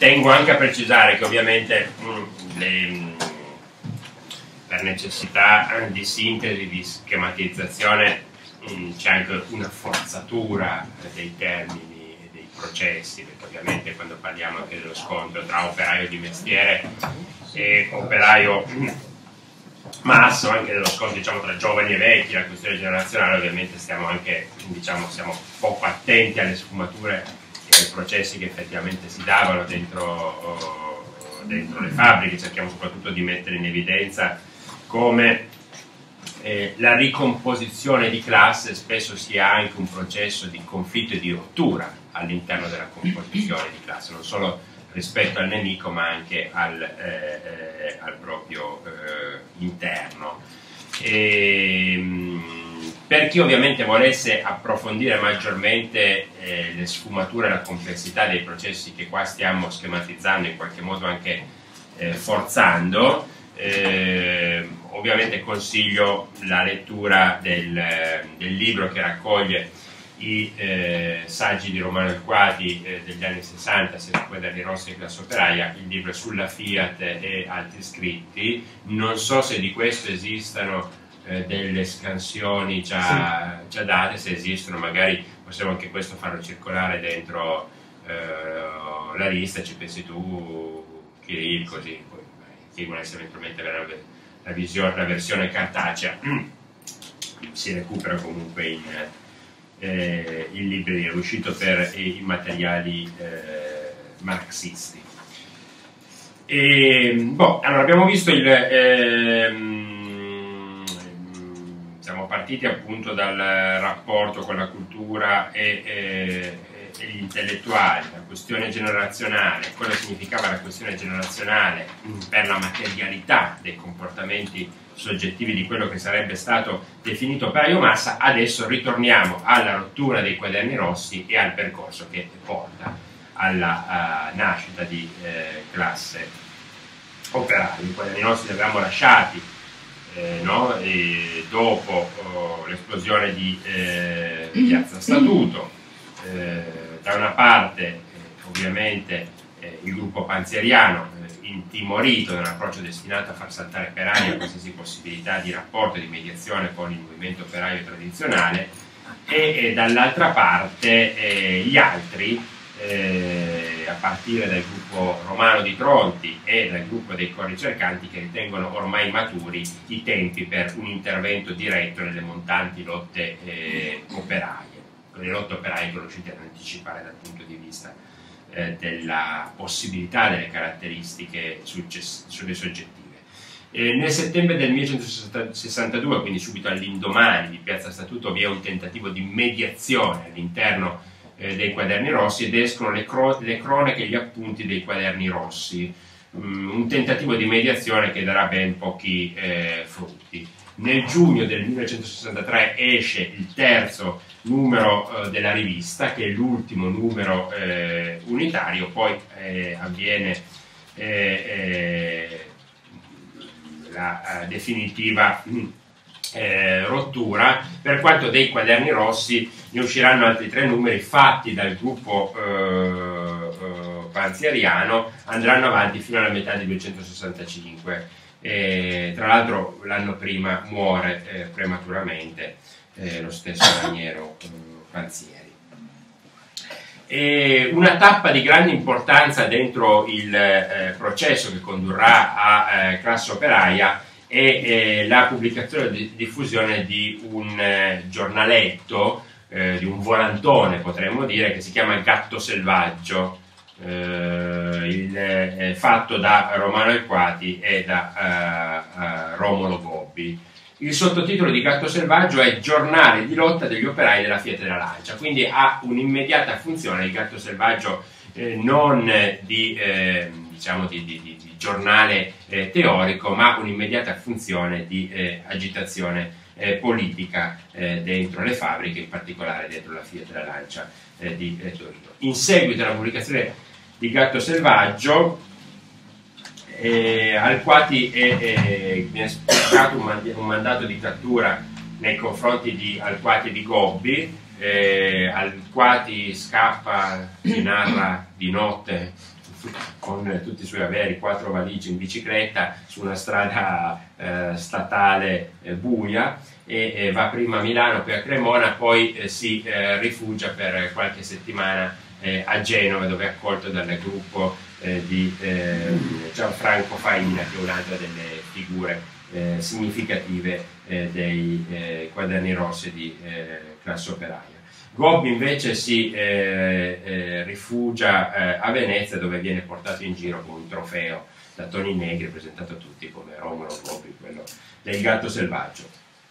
tengo anche a precisare che ovviamente per necessità di sintesi, di schematizzazione, c'è anche una forzatura dei termini e dei processi, perché ovviamente quando parliamo anche dello scontro tra operaio di mestiere e operaio masso, anche dello scontro, diciamo, tra giovani e vecchi, la questione generazionale, ovviamente stiamo anche, diciamo, siamo poco attenti alle sfumature e ai processi che effettivamente si davano dentro le fabbriche. Cerchiamo soprattutto di mettere in evidenza come la ricomposizione di classe spesso sia anche un processo di conflitto e di rottura all'interno della composizione di classe, non solo rispetto al nemico ma anche al proprio interno. Per chi ovviamente volesse approfondire maggiormente le sfumature e la complessità dei processi che qua stiamo schematizzando, in qualche modo anche forzando, ovviamente consiglio la lettura del libro che raccoglie i saggi di Romano Elquati degli anni 60, sia su Quaderni Rossi che Classe Operaia. Il libro è sulla Fiat e altri scritti. Non so se di questo esistano delle scansioni già date. Se esistono magari possiamo anche questo farlo circolare dentro la lista. Ci pensi tu, Kirill, così poi chi volesse eventualmente avere la versione cartacea si recupera comunque in libreria. È uscito per i materiali marxisti. Allora abbiamo visto siamo partiti appunto dal rapporto con la cultura e gli intellettuali, la questione generazionale, cosa significava la questione generazionale per la materialità dei comportamenti soggettivi di quello che sarebbe stato definito operaio massa. Adesso ritorniamo alla rottura dei Quaderni Rossi e al percorso che porta alla nascita di Classe Operaia. I Quaderni Rossi li avevamo lasciati dopo l'esplosione di Piazza Statuto. Da una parte ovviamente il gruppo panzeriano, intimorito da un approccio destinato a far saltare per aria qualsiasi possibilità di rapporto, di mediazione con il movimento operaio tradizionale, e dall'altra parte gli altri, a partire dal gruppo romano di Tronti e dal gruppo dei corricercanti, che ritengono ormai maturi i tempi per un intervento diretto nelle montanti lotte operaie. Le lotte operaie che riuscite ad anticipare dal punto di vista della possibilità delle caratteristiche sulle soggettive. Nel settembre del 1962, quindi subito all'indomani di Piazza Statuto, vi è un tentativo di mediazione all'interno dei Quaderni Rossi ed escono le cronache e gli appunti dei Quaderni Rossi, un tentativo di mediazione che darà ben pochi frutti. Nel giugno del 1963 esce il terzo numero della rivista, che è l'ultimo numero unitario. Poi avviene la definitiva rottura. Per quanto dei Quaderni Rossi, ne usciranno altri 3 numeri fatti dal gruppo panzeriano, andranno avanti fino alla metà del 1965. Tra l'altro l'anno prima muore prematuramente lo stesso Raniero Panzieri. Una tappa di grande importanza dentro il processo che condurrà a Classe Operaia è la pubblicazione e diffusione di un giornaletto, di un volantone potremmo dire, che si chiama Gatto Selvaggio, fatto da Romano Elquati e da Romolo Gobbi. Il sottotitolo di Gatto Selvaggio è Giornale di lotta degli operai della Fiat e della Lancia, quindi ha un'immediata funzione il Gatto Selvaggio, non di giornale teorico, ma un'immediata funzione di agitazione politica dentro le fabbriche, in particolare dentro la Fiat e la Lancia di Torino. In seguito alla pubblicazione di Gatto Selvaggio, Alquati viene spiccato un mandato di cattura nei confronti di Alquati e di Gobbi. Alquati scappa, si narra, di notte con tutti i suoi averi, 4 valigie in bicicletta su una strada statale buia, e va prima a Milano, poi a Cremona, poi si rifugia per qualche settimana a Genova, dove è accolto dal gruppo di Gianfranco Faina, che è un'altra delle figure significative dei Quaderni Rossi di classe operaia. Gobbi invece si rifugia a Venezia, dove viene portato in giro con un trofeo da Toni Negri, presentato a tutti come Romolo Gobbi, quello del gatto selvaggio.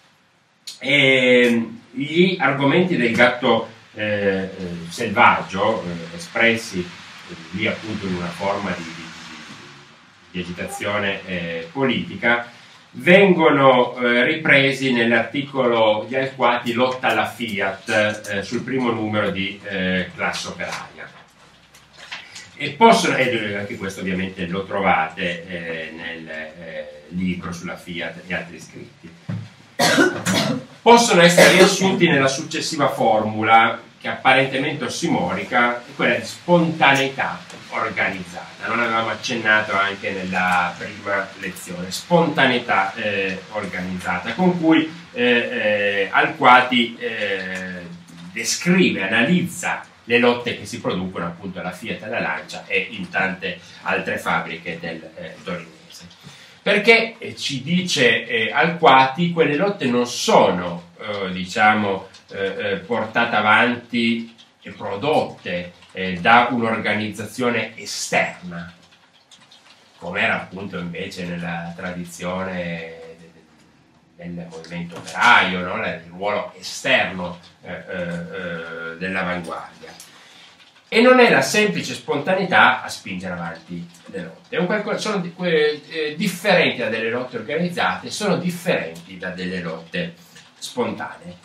E gli argomenti del gatto selvaggio, espressi lì appunto in una forma di agitazione politica, vengono ripresi nell'articolo di Alquati Lotta alla Fiat, sul primo numero di Classe Operaia. E possono, anche questo ovviamente lo trovate nel libro sulla Fiat e altri scritti, possono essere riassunti nella successiva formula, che è apparentemente ossimorica, quella di spontaneità organizzata. Non avevamo accennato anche nella prima lezione. Spontaneità organizzata, con cui Alquati descrive, analizza le lotte che si producono appunto alla Fiat e alla Lancia e in tante altre fabbriche del torinese. Perché ci dice Alquati, quelle lotte non sono diciamo portate avanti e prodotte da un'organizzazione esterna, come era appunto invece nella tradizione del movimento operaio, no? Il ruolo esterno dell'avanguardia. E non è la semplice spontaneità a spingere avanti le lotte, è un qualcosa, sono differenti da delle lotte organizzate, sono differenti da delle lotte spontanee.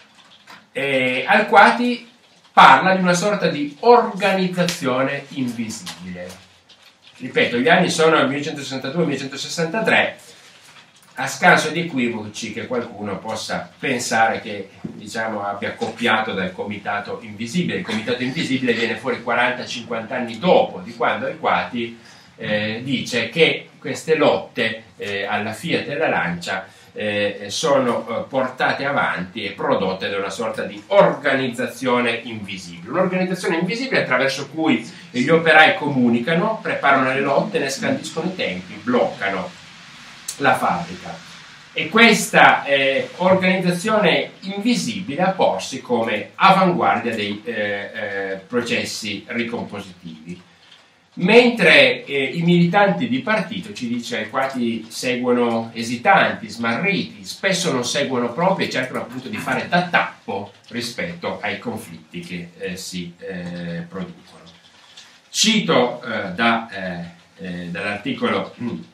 Alquati parla di una sorta di organizzazione invisibile. Ripeto, gli anni sono il 1162-1163, a scanso di equivoci che qualcuno possa pensare che, diciamo, abbia copiato dal Comitato Invisibile. Il Comitato Invisibile viene fuori 40-50 anni dopo di quando Alquati dice che queste lotte alla Fiat e alla Lancia sono portate avanti e prodotte da una sorta di organizzazione invisibile. Un'organizzazione invisibile attraverso cui gli operai comunicano, preparano le lotte, ne scandiscono i tempi, bloccano la fabbrica. E questa organizzazione invisibile ha porsi come avanguardia dei processi ricompositivi. Mentre i militanti di partito, ci dice Alquati, seguono esitanti, smarriti, spesso non seguono proprio e cercano appunto di fare da tappo rispetto ai conflitti che si producono. Cito dall'articolo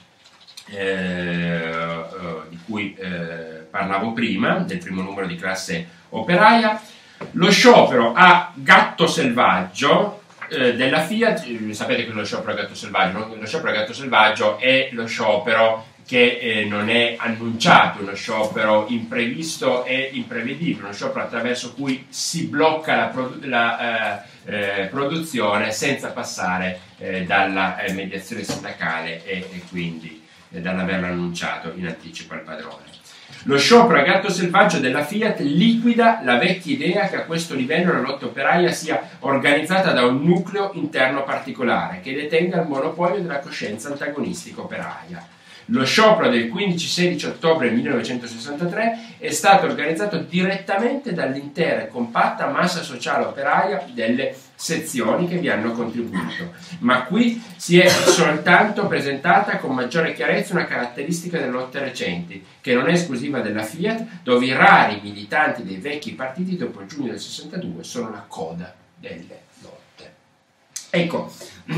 di cui parlavo prima, del primo numero di Classe Operaia, lo sciopero a gatto selvaggio della Fiat. Sapete che lo sciopero a gatto selvaggio, no? Lo sciopero a gatto selvaggio è lo sciopero che non è annunciato, uno sciopero imprevisto e imprevedibile, uno sciopero attraverso cui si blocca la produzione senza passare dalla mediazione sindacale e quindi dall'averlo annunciato in anticipo al padrone. Lo sciopero a gatto selvaggio della Fiat liquida la vecchia idea che a questo livello la lotta operaia sia organizzata da un nucleo interno particolare che detenga il monopolio della coscienza antagonistica operaia. Lo sciopero del 15-16 ottobre 1963 è stato organizzato direttamente dall'intera e compatta massa sociale operaia delle sezioni che vi hanno contribuito, ma qui si è soltanto presentata con maggiore chiarezza una caratteristica delle lotte recenti, che non è esclusiva della Fiat, dove i rari militanti dei vecchi partiti dopo il giugno del 62 sono la coda delle lotte. Ecco,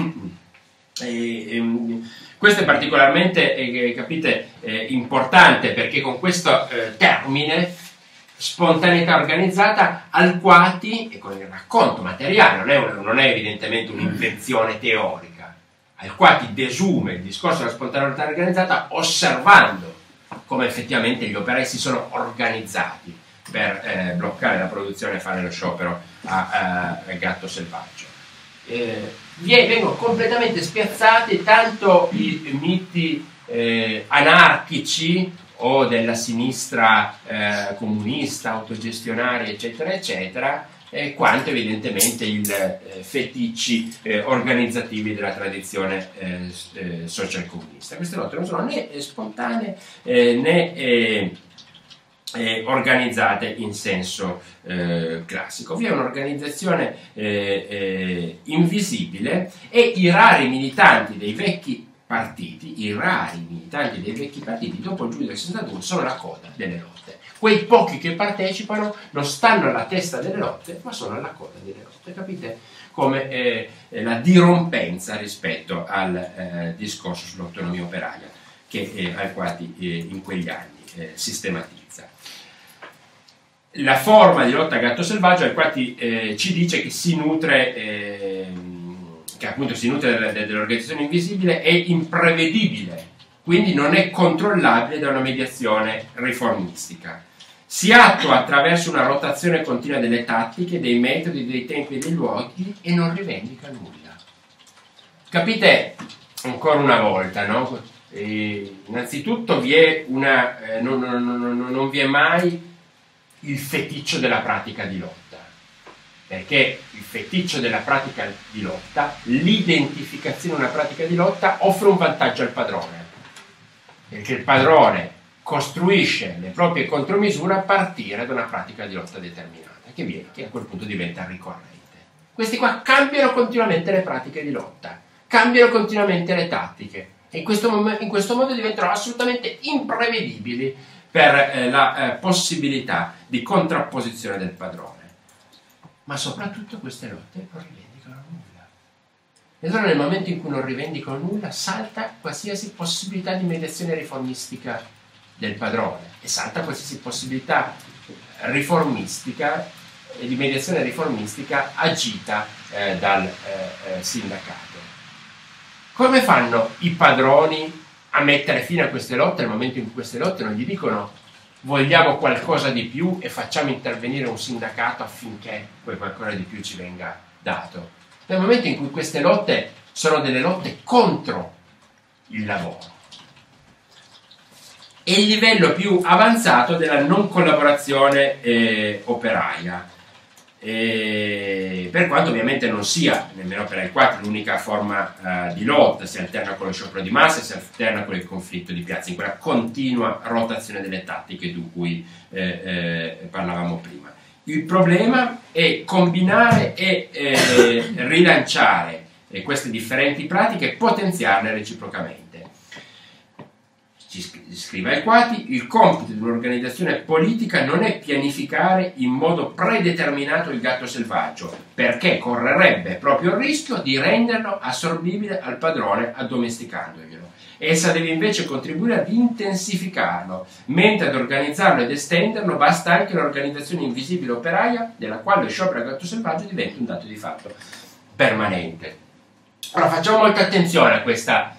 questo è particolarmente, capite, importante, perché con questo termine, spontaneità organizzata, Alquati, e con il racconto materiale, non è evidentemente un'invenzione teorica, Alquati desume il discorso della spontaneità organizzata osservando come effettivamente gli operai si sono organizzati per bloccare la produzione e fare lo sciopero a gatto selvaggio. vengono completamente spiazzati tanto i miti anarchici o della sinistra comunista, autogestionaria, eccetera, eccetera, quanto evidentemente i feticci organizzativi della tradizione social comunista. Queste lotte non sono né spontanee né organizzate in senso classico. Vi è un'organizzazione invisibile e i rari militanti dei vecchi partiti, dopo il giugno del 62 sono la coda delle lotte. Quei pochi che partecipano non stanno alla testa delle lotte, ma sono alla coda delle lotte. Capite come la dirompenza rispetto al discorso sull'autonomia operaia che Alquati in quegli anni sistematizza. La forma di lotta a gatto selvaggio, Alquati ci dice che si nutre dell'organizzazione invisibile, è imprevedibile, quindi non è controllabile da una mediazione riformistica. Si attua attraverso una rotazione continua delle tattiche, dei metodi, dei tempi e dei luoghi e non rivendica nulla. Capite ancora una volta, no? Innanzitutto vi è non vi è mai il feticcio della pratica di lotta, perché il feticcio della pratica di lotta, l'identificazione di una pratica di lotta offre un vantaggio al padrone, perché il padrone costruisce le proprie contromisure a partire da una pratica di lotta determinata, che a quel punto diventa ricorrente. Questi qua cambiano continuamente le pratiche di lotta, cambiano continuamente le tattiche, e in questo modo diventano assolutamente imprevedibili per la possibilità di contrapposizione del padrone. Ma soprattutto queste lotte non rivendicano nulla. E allora nel momento in cui non rivendicano nulla salta qualsiasi possibilità di mediazione riformistica del padrone e salta qualsiasi possibilità riformistica e di mediazione riformistica agita dal sindacato. Come fanno i padroni a mettere fine a queste lotte nel momento in cui queste lotte non gli dicono vogliamo qualcosa di più e facciamo intervenire un sindacato affinché quel qualcosa di più ci venga dato? Nel momento in cui queste lotte sono delle lotte contro il lavoro. È il livello più avanzato della non collaborazione operaia, per quanto ovviamente non sia, nemmeno per Alquati, l'unica forma di lotta. Si alterna con lo sciopero di massa, si alterna con il conflitto di piazza, in quella continua rotazione delle tattiche di cui parlavamo prima. Il problema è combinare e rilanciare queste differenti pratiche e potenziarle reciprocamente. Scrive Alquati: il compito di un'organizzazione politica non è pianificare in modo predeterminato il gatto selvaggio, perché correrebbe proprio il rischio di renderlo assorbibile al padrone addomesticandoglielo. Essa deve invece contribuire ad intensificarlo, mentre ad organizzarlo ed estenderlo basta anche l'organizzazione invisibile operaia, della quale lo sciopero a gatto selvaggio diventa un dato di fatto permanente. Ora facciamo molta attenzione a questa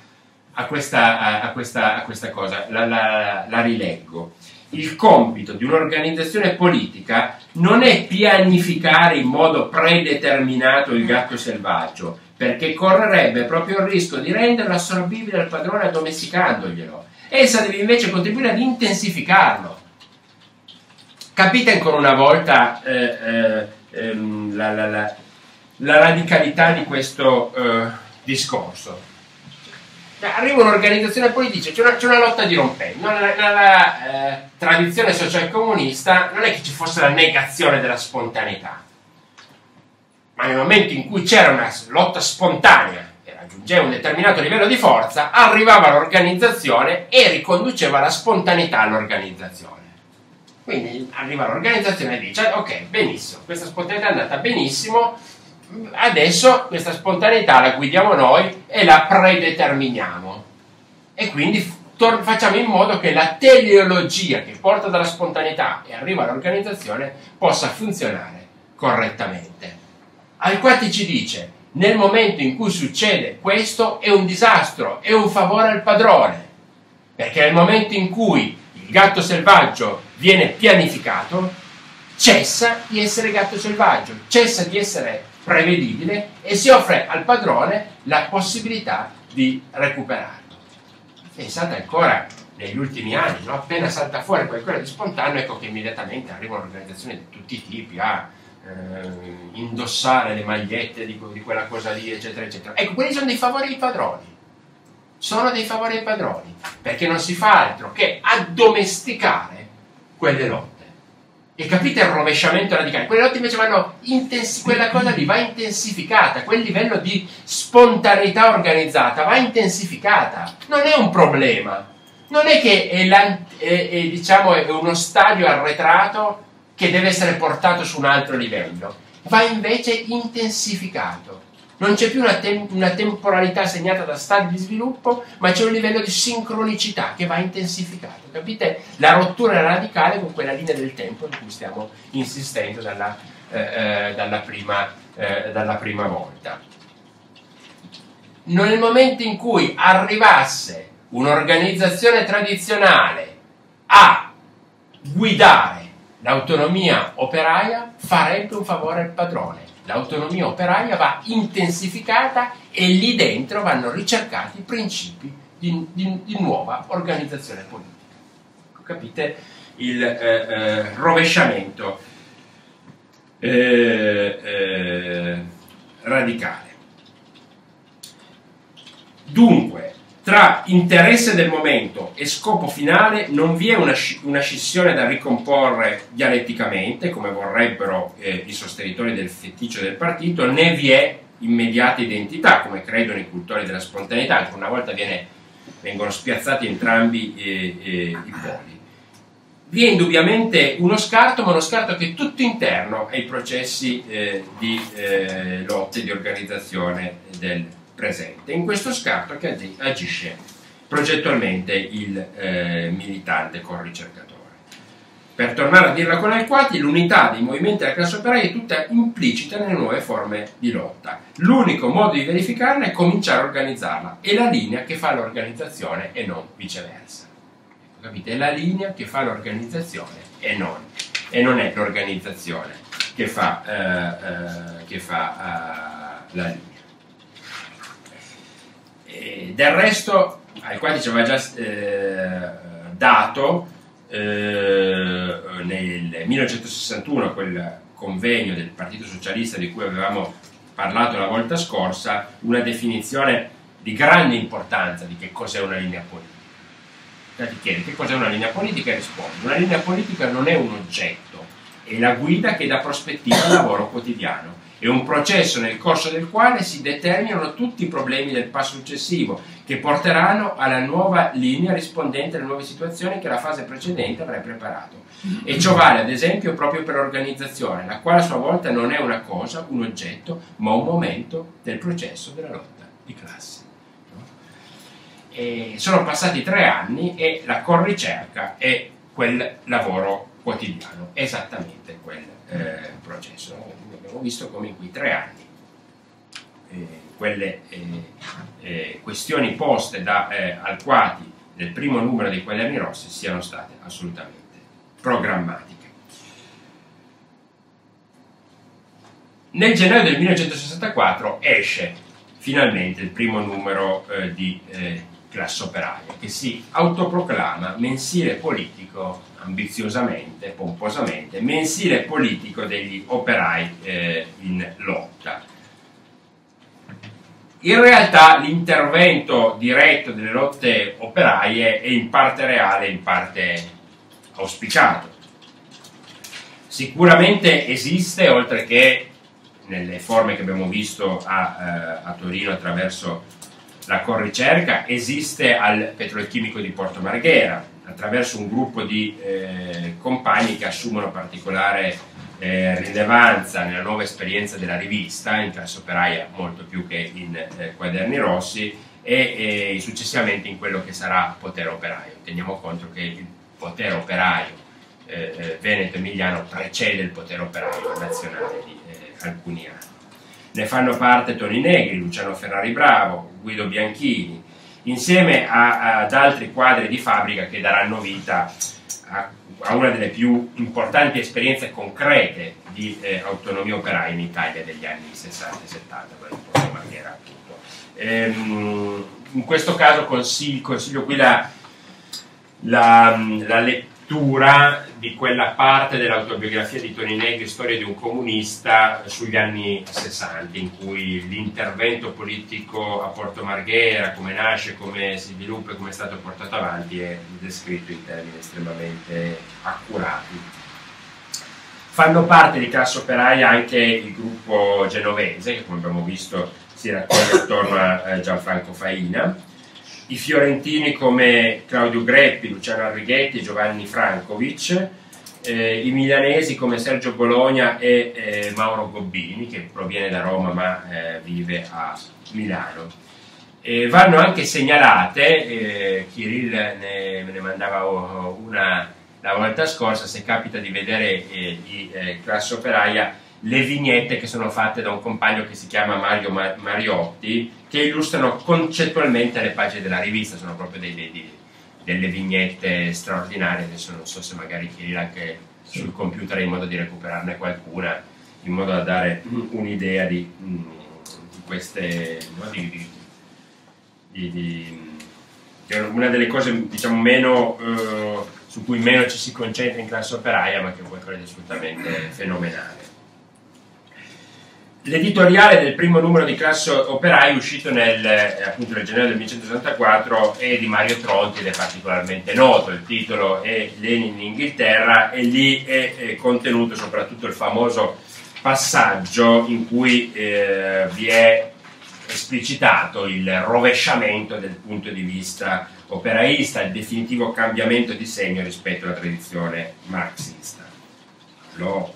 cosa, la rileggo. Il compito di un'organizzazione politica non è pianificare in modo predeterminato il gatto selvaggio, perché correrebbe proprio il rischio di renderlo assorbibile al padrone addomesticandoglielo. Essa deve invece contribuire ad intensificarlo. Capite ancora una volta la radicalità di questo discorso? Arriva un'organizzazione politica, c'è una lotta dirompente. Nella tradizione socialcomunista non è che ci fosse la negazione della spontaneità, ma nel momento in cui c'era una lotta spontanea e raggiungeva un determinato livello di forza, arrivava l'organizzazione e riconduceva la spontaneità all'organizzazione. Quindi arriva l'organizzazione e dice: ok, benissimo, questa spontaneità è andata benissimo, adesso questa spontaneità la guidiamo noi e la predeterminiamo, e quindi facciamo in modo che la teleologia che porta dalla spontaneità e arriva all'organizzazione possa funzionare correttamente. Alquati ci dice: nel momento in cui succede questo è un disastro, è un favore al padrone, perché nel momento in cui il gatto selvaggio viene pianificato cessa di essere gatto selvaggio, cessa di essere prevedibile e si offre al padrone la possibilità di recuperarlo. Pensate ancora negli ultimi anni, no? Appena salta fuori qualcosa di spontaneo, ecco che immediatamente arrivano organizzazioni di tutti i tipi a indossare le magliette di quella cosa lì, eccetera, eccetera. Ecco, quelli sono dei favori ai padroni. Sono dei favori ai padroni, perché non si fa altro che addomesticare quelle lotte. E capite il rovesciamento radicale? Quelle lotte invece vanno quella cosa lì va intensificata, quel livello di spontaneità organizzata va intensificata. Non è un problema, non è che diciamo, è uno stadio arretrato che deve essere portato su un altro livello, va invece intensificato. Non c'è più una temporalità segnata da stadi di sviluppo, ma c'è un livello di sincronicità che va intensificato. Capite la rottura radicale con quella linea del tempo su cui stiamo insistendo dalla prima volta. Nel momento in cui arrivasse un'organizzazione tradizionale a guidare l'autonomia operaia, farebbe un favore al padrone. L'autonomia operaia va intensificata e lì dentro vanno ricercati i principi di nuova organizzazione politica. Capite il rovesciamento radicale. Dunque, tra interesse del momento e scopo finale non vi è una scissione da ricomporre dialetticamente, come vorrebbero i sostenitori del feticcio del partito, né vi è immediata identità, come credono i cultori della spontaneità. Ancora una volta vengono spiazzati entrambi i poli. Vi è indubbiamente uno scarto, ma uno scarto che è tutto interno ai processi di lotte, di organizzazione del presente. In questo scarto che agisce progettualmente il militante con ricercatore. Per tornare a dirla con Alquati, l'unità dei movimenti della classe operaia è tutta implicita nelle nuove forme di lotta. L'unico modo di verificarla è cominciare a organizzarla. È la linea che fa l'organizzazione e non viceversa. Capite? È la linea che fa l'organizzazione e non è l'organizzazione che fa la linea. Del resto, Alquati ci aveva già dato nel 1961, quel convegno del Partito Socialista di cui avevamo parlato la volta scorsa, una definizione di grande importanza di che cos'è una linea politica. Ti chiedi che cos'è una linea politica e rispondi: una linea politica non è un oggetto, è la guida che dà prospettiva al lavoro quotidiano. È un processo nel corso del quale si determinano tutti i problemi del passo successivo, che porteranno alla nuova linea rispondente alle nuove situazioni che la fase precedente avrà preparato. E ciò vale, ad esempio, proprio per l'organizzazione, la quale a sua volta non è una cosa, un oggetto, ma un momento del processo della lotta di classe. E sono passati 3 anni e la corricerca è quel lavoro quotidiano, esattamente quel processo. Abbiamo visto come in quei 3 anni quelle questioni poste da Alquati nel primo numero dei Quaderni Rossi siano state assolutamente programmatiche. Nel gennaio del 1964 esce finalmente il primo numero di Classe Operaia, che si autoproclama mensile politico, ambiziosamente, pomposamente, mensile politico degli operai in lotta. In realtà l'intervento diretto delle lotte operaie è in parte reale, in parte auspicato. Sicuramente esiste, oltre che nelle forme che abbiamo visto a Torino attraverso la Corricerca, esiste al Petrolchimico di Porto Marghera, attraverso un gruppo di compagni che assumono particolare rilevanza nella nuova esperienza della rivista, in Classe Operaia molto più che in Quaderni Rossi, e successivamente in quello che sarà Potere Operaio. Teniamo conto che il Potere Operaio veneto-emiliano precede il Potere Operaio nazionale di alcuni anni. Ne fanno parte Toni Negri, Luciano Ferrari Bravo, Guido Bianchini, insieme ad altri quadri di fabbrica che daranno vita a una delle più importanti esperienze concrete di autonomia operaia in Italia degli anni 60 e 70, quello di Porto Marghera appunto. In questo caso consiglio qui la lettura di quella parte dell'autobiografia di Toni Negri, Storia di un comunista, sugli anni 60, in cui l'intervento politico a Porto Marghera, come nasce, come si sviluppa e come è stato portato avanti, è descritto in termini estremamente accurati. Fanno parte di Classe Operaia anche il gruppo genovese, che come abbiamo visto si raccoglie attorno a Gianfranco Faina, i fiorentini come Claudio Greppi, Luciano Arrighetti e Giovanni Frankovic, i milanesi come Sergio Bologna e Mauro Gobbini, che proviene da Roma ma vive a Milano. Vanno anche segnalate, Kirill ne mandava una la volta scorsa, se capita di vedere di Classe Operaia, le vignette che sono fatte da un compagno che si chiama Mario Mariotti, che illustrano concettualmente le pagine della rivista. Sono proprio delle vignette straordinarie. Adesso non so se magari Kirill anche sul computer in modo di recuperarne qualcuna, in modo da dare un'idea di queste, no, una delle cose, diciamo, meno su cui meno ci si concentra in Classe Operaia, ma che è qualcosa di assolutamente fenomenale. L'editoriale del primo numero di Classe Operaia, uscito appunto nel gennaio del 1964, è di Mario Tronti ed è particolarmente noto. Il titolo è Lenin in Inghilterra, e lì è contenuto soprattutto il famoso passaggio in cui vi è esplicitato il rovesciamento del punto di vista operaista, il definitivo cambiamento di segno rispetto alla tradizione marxista. Lo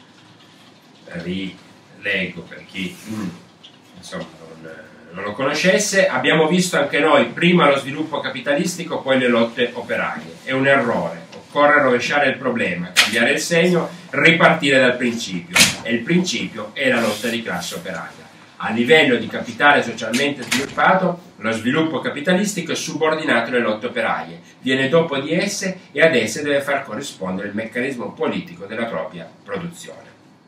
rileggo per chi insomma non lo conoscesse. Abbiamo visto anche noi prima lo sviluppo capitalistico, poi le lotte operaie. È un errore, occorre rovesciare il problema, cambiare il segno, ripartire dal principio, e il principio è la lotta di classe operaia. A livello di capitale socialmente sviluppato, lo sviluppo capitalistico è subordinato alle lotte operaie, viene dopo di esse e ad esse deve far corrispondere il meccanismo politico della propria produzione.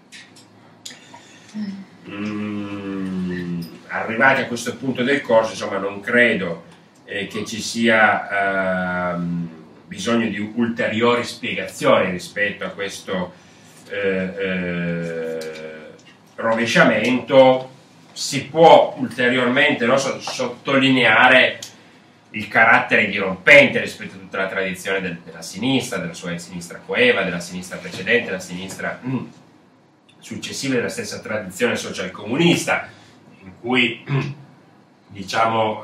Arrivati a questo punto del corso, insomma, non credo che ci sia bisogno di ulteriori spiegazioni rispetto a questo rovesciamento. Si può ulteriormente sottolineare il carattere dirompente rispetto a tutta la tradizione della sinistra, della sua sinistra coeva, della sinistra precedente, della sinistra successiva, della stessa tradizione socialcomunista, in cui diciamo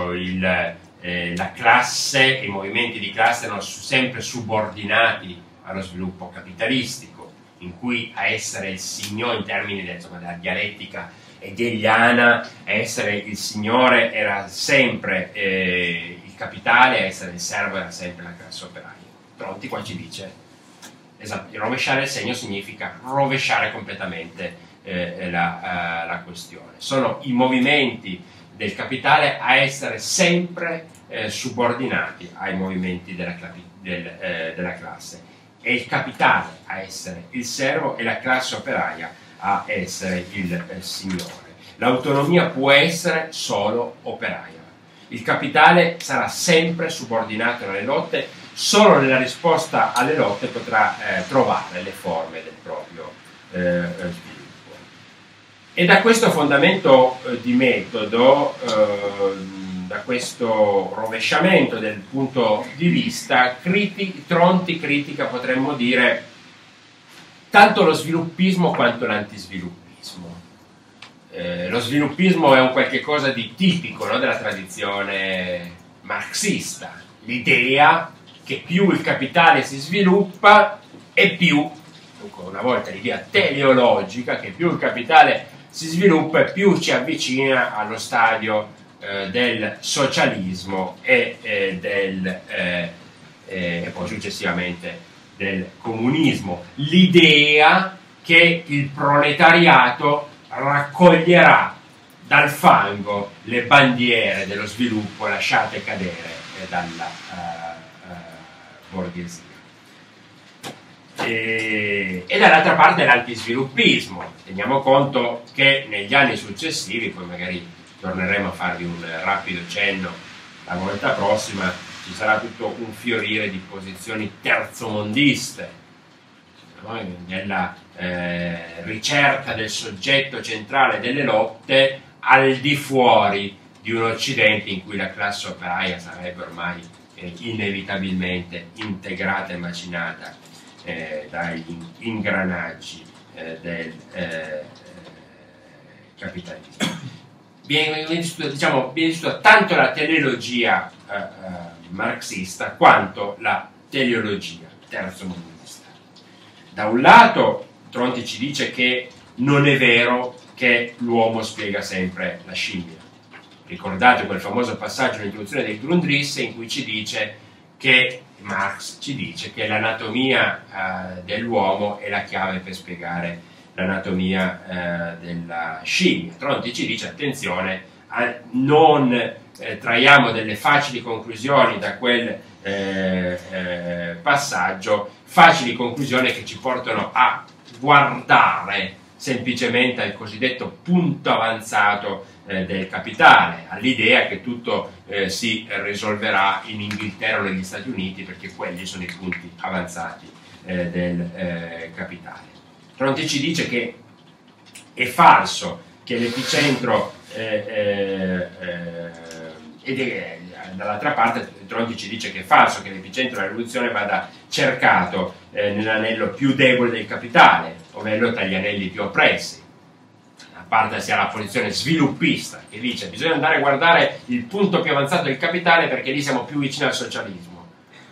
la classe e i movimenti di classe erano sempre subordinati allo sviluppo capitalistico, in cui a essere il signore, in termini della dialettica hegeliana, a essere il signore era sempre il capitale, a essere il servo era sempre la classe operaia. Tronti qua ci dice, esatto, rovesciare il segno significa rovesciare completamente la questione. Sono i movimenti del capitale a essere sempre subordinati ai movimenti della classe, e il capitale a essere il servo e la classe operaia a essere il signore. L'autonomia può essere solo operaia. Il capitale sarà sempre subordinato alle lotte, solo nella risposta alle lotte potrà trovare le forme del proprio sviluppo. E da questo fondamento di metodo, da questo rovesciamento del punto di vista, Tronti critica, potremmo dire, tanto lo sviluppismo quanto l'antisviluppismo. Lo sviluppismo è un qualche cosa di tipico, no, della tradizione marxista, l'idea che più il capitale si sviluppa e più, ancora una volta l'idea teleologica, che più il capitale si sviluppa e più ci avvicina allo stadio del socialismo e poi successivamente del comunismo, l'idea che il proletariato raccoglierà dal fango le bandiere dello sviluppo lasciate cadere dalla borghesia. e dall'altra parte l'antisviluppismo. Teniamo conto che negli anni successivi, poi magari torneremo a farvi un rapido cenno la volta prossima, ci sarà tutto un fiorire di posizioni terzomondiste, no? Nella ricerca del soggetto centrale delle lotte al di fuori di un Occidente in cui la classe operaia sarebbe ormai inevitabilmente integrata e macinata dagli ingranaggi del capitalismo. Viene discussa tanto la teleologia marxista quanto la teleologia terzomondista. Da un lato Tronti ci dice che non è vero che l'uomo spiega sempre la scimmia. Ricordate quel famoso passaggio nell'introduzione del Grundrisse in cui ci dice che Marx ci dice che l'anatomia dell'uomo è la chiave per spiegare l'anatomia della scimmia. Tronti ci dice attenzione, non traiamo delle facili conclusioni da quel passaggio, facili conclusioni che ci portano a guardare semplicemente al cosiddetto punto avanzato del capitale, all'idea che tutto si risolverà in Inghilterra o negli Stati Uniti, perché quelli sono i punti avanzati del capitale. Tronti ci dice che è falso che l'epicentro dall'altra parte Tronti ci dice che è falso che l'epicentro della rivoluzione vada cercato nell'anello più debole del capitale, ovvero tra gli anelli più oppressi. A parte sia la posizione sviluppista che dice bisogna andare a guardare il punto più avanzato del capitale perché lì siamo più vicini al socialismo.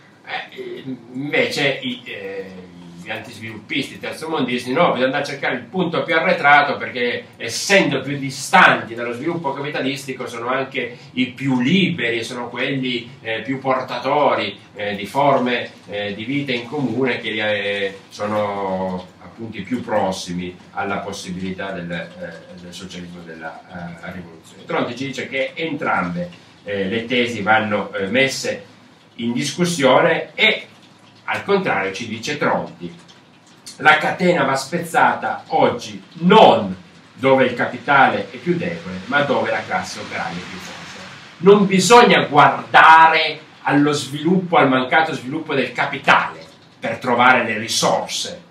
Invece gli antisviluppisti, i terzomondisti, no, bisogna andare a cercare il punto più arretrato perché essendo più distanti dallo sviluppo capitalistico sono anche i più liberi e sono quelli più portatori di forme di vita in comune che sono appunto i più prossimi alla possibilità del socialismo della rivoluzione. Tronti ci dice che entrambe le tesi vanno messe in discussione e al contrario ci dice Tronti, la catena va spezzata oggi non dove il capitale è più debole, ma dove la classe operaia è più forte. Non bisogna guardare allo sviluppo, al mancato sviluppo del capitale per trovare le risorse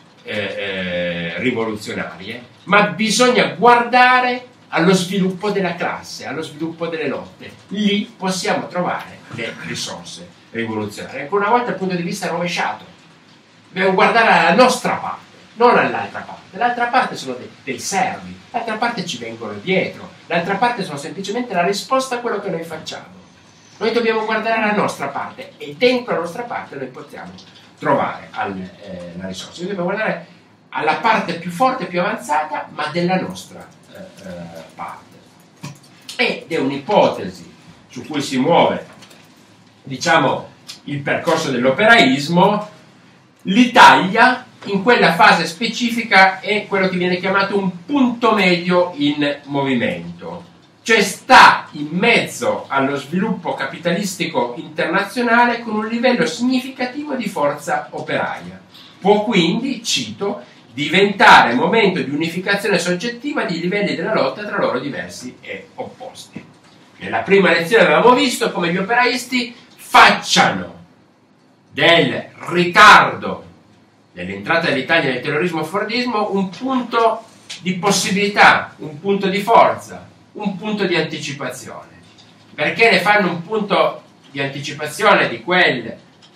rivoluzionarie, ma bisogna guardare allo sviluppo della classe, allo sviluppo delle lotte. Lì possiamo trovare le risorse rivoluzionarie. Ancora una volta il punto di vista è rovesciato. Dobbiamo guardare alla nostra parte, non all'altra parte. L'altra parte sono dei servi, l'altra parte ci vengono dietro, l'altra parte sono semplicemente la risposta a quello che noi facciamo. Noi dobbiamo guardare alla nostra parte e dentro la nostra parte noi possiamo trovare la risorsa. Noi dobbiamo guardare alla parte più forte, più avanzata, ma della nostra parte. Ed è un'ipotesi su cui si muove, diciamo, il percorso dell'operaismo. L'Italia in quella fase specifica è quello che viene chiamato un punto medio in movimento, cioè sta in mezzo allo sviluppo capitalistico internazionale con un livello significativo di forza operaia. Può quindi, cito, diventare momento di unificazione soggettiva di livelli della lotta tra loro diversi e opposti. Nella prima lezione avevamo visto come gli operaisti facciano del ritardo dell'entrata dell'Italia nel terrorismo-fordismo un punto di possibilità, un punto di forza, un punto di anticipazione. Perché ne fanno un punto di anticipazione di quel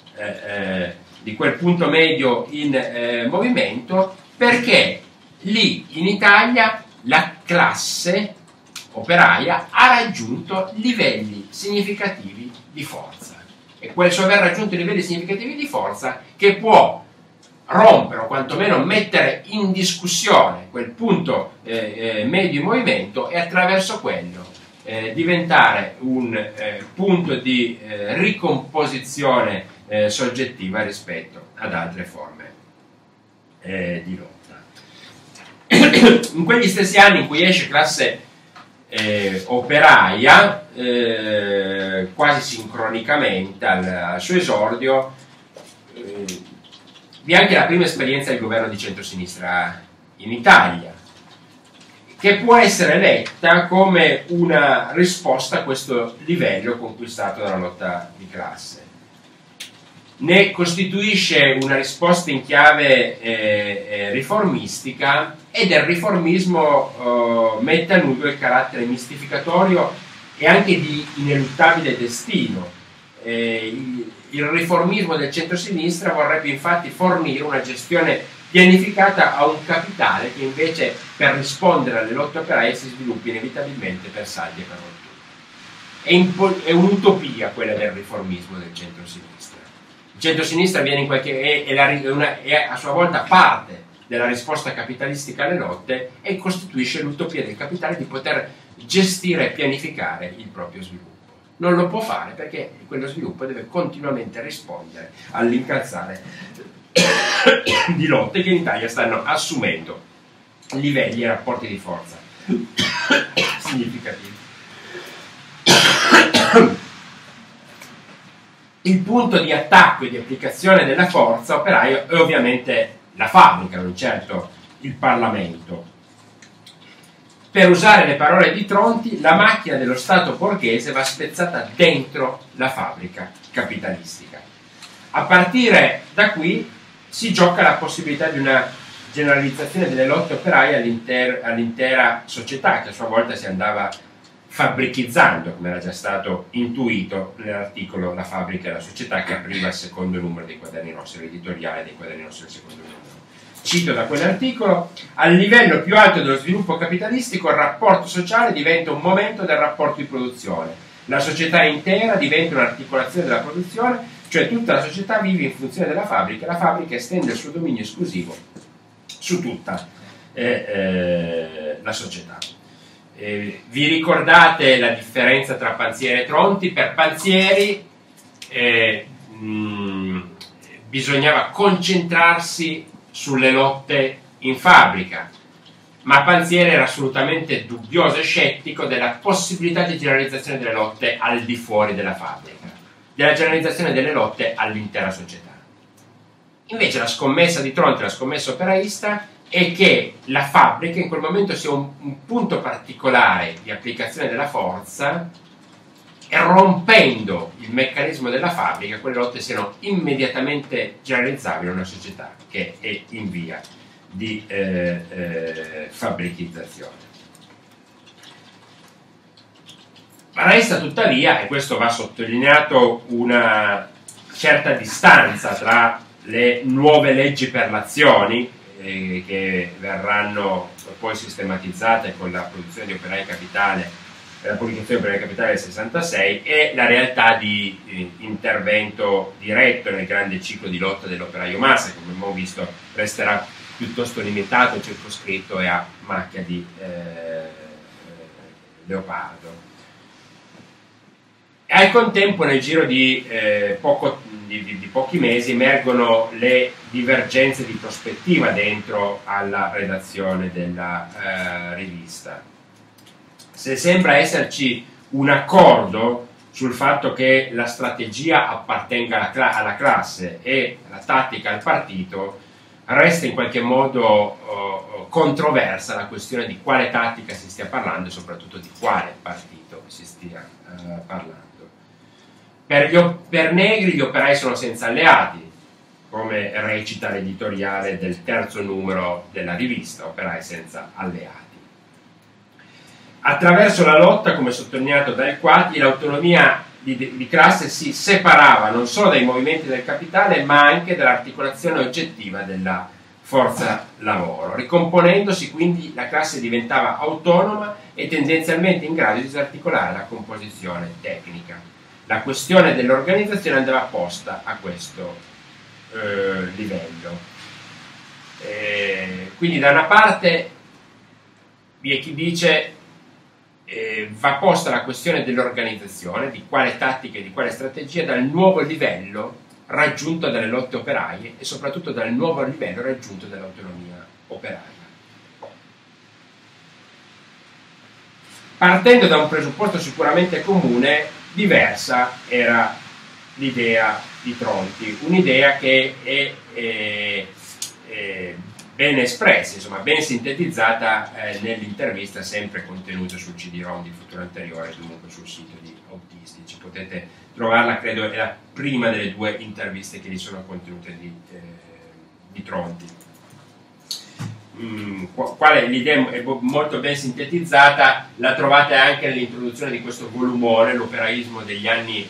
punto medio in movimento? Perché lì in Italia la classe operaia ha raggiunto livelli significativi di forza. È quel suo aver raggiunto livelli significativi di forza che può rompere o quantomeno mettere in discussione quel punto medio in movimento e attraverso quello diventare un punto di ricomposizione soggettiva rispetto ad altre forme di lotta. In quegli stessi anni in cui esce Classe operaia, quasi sincronicamente al suo esordio, vi è anche la prima esperienza del governo di centrosinistra in Italia, che può essere letta come una risposta a questo livello conquistato dalla lotta di classe. Ne costituisce una risposta in chiave riformistica, e del riformismo mette a nudo il carattere mistificatorio e anche di ineluttabile destino. Il riformismo del centrosinistra vorrebbe infatti fornire una gestione pianificata a un capitale che invece, per rispondere alle lotte operaie, si sviluppa inevitabilmente per saldi e per rotture. È un'utopia quella del riformismo del centrosinistra. Il centrosinistra viene è a sua volta parte della risposta capitalistica alle lotte e costituisce l'utopia del capitale di poter gestire e pianificare il proprio sviluppo. Non lo può fare perché quello sviluppo deve continuamente rispondere all'incalzare di lotte che in Italia stanno assumendo livelli e rapporti di forza significativi. Il punto di attacco e di applicazione della forza operaia è ovviamente la fabbrica, non certo il Parlamento. Per usare le parole di Tronti, la macchina dello Stato borghese va spezzata dentro la fabbrica capitalistica. A partire da qui si gioca la possibilità di una generalizzazione delle lotte operaie all'intera società, che a sua volta si andava fabbricizzando, come era già stato intuito nell'articolo La fabbrica e la società, che apriva il secondo numero dei Quaderni Rossi, l'editoriale dei Quaderni Rossi del secondo numero. Cito da quell'articolo: al livello più alto dello sviluppo capitalistico il rapporto sociale diventa un momento del rapporto di produzione. La società intera diventa un'articolazione della produzione, cioè tutta la società vive in funzione della fabbrica, la fabbrica estende il suo dominio esclusivo su tutta la società. Vi ricordate la differenza tra Panzieri e Tronti? Per Panzieri bisognava concentrarsi sulle lotte in fabbrica, ma Panzieri era assolutamente dubbioso e scettico della possibilità di generalizzazione delle lotte al di fuori della fabbrica, della generalizzazione delle lotte all'intera società. Invece la scommessa di Tronti, la scommessa operaista, è che la fabbrica in quel momento sia un punto particolare di applicazione della forza, e rompendo il meccanismo della fabbrica quelle lotte siano immediatamente generalizzabili in una società che è in via di fabbricizzazione. Resta tuttavia, e questo va sottolineato, una certa distanza tra le nuove leggi per l'azioni che verranno poi sistematizzate con la produzione di operai capitale, la pubblicazione di operai capitale del 66, e la realtà di intervento diretto nel grande ciclo di lotta dell'operaio massa, che come abbiamo visto resterà piuttosto limitato, circoscritto e a macchia di leopardo. E al contempo, nel giro di pochi mesi, emergono le divergenze di prospettiva dentro alla redazione della rivista. Se sembra esserci un accordo sul fatto che la strategia appartenga alla classe e la tattica al partito, resta in qualche modo controversa la questione di quale tattica si stia parlando e soprattutto di quale partito si stia parlando. Per Negri gli operai sono senza alleati, come recita l'editoriale del terzo numero della rivista, operai senza alleati. Attraverso la lotta, come sottolineato dal Quadri, l'autonomia di classe si separava non solo dai movimenti del capitale, ma anche dall'articolazione oggettiva della forza lavoro. Ricomponendosi quindi, la classe diventava autonoma e tendenzialmente in grado di disarticolare la composizione tecnica. La questione dell'organizzazione andava posta a questo livello. Quindi da una parte vi è chi dice va posta la questione dell'organizzazione, di quale tattica e di quale strategia, dal nuovo livello raggiunto dalle lotte operaie e soprattutto dal nuovo livello raggiunto dall'autonomia operaia. Partendo da un presupposto sicuramente comune, diversa era l'idea di Tronti, un'idea che è ben espressa, insomma ben sintetizzata nell'intervista sempre contenuta sul CD-ROM di Futuro Anteriore, comunque sul sito di Autistici. Potete trovarla, credo è la prima delle due interviste che gli sono contenute di Tronti. Quale l'idea è molto ben sintetizzata, la trovate anche nell'introduzione di questo volumone, l'operaismo degli anni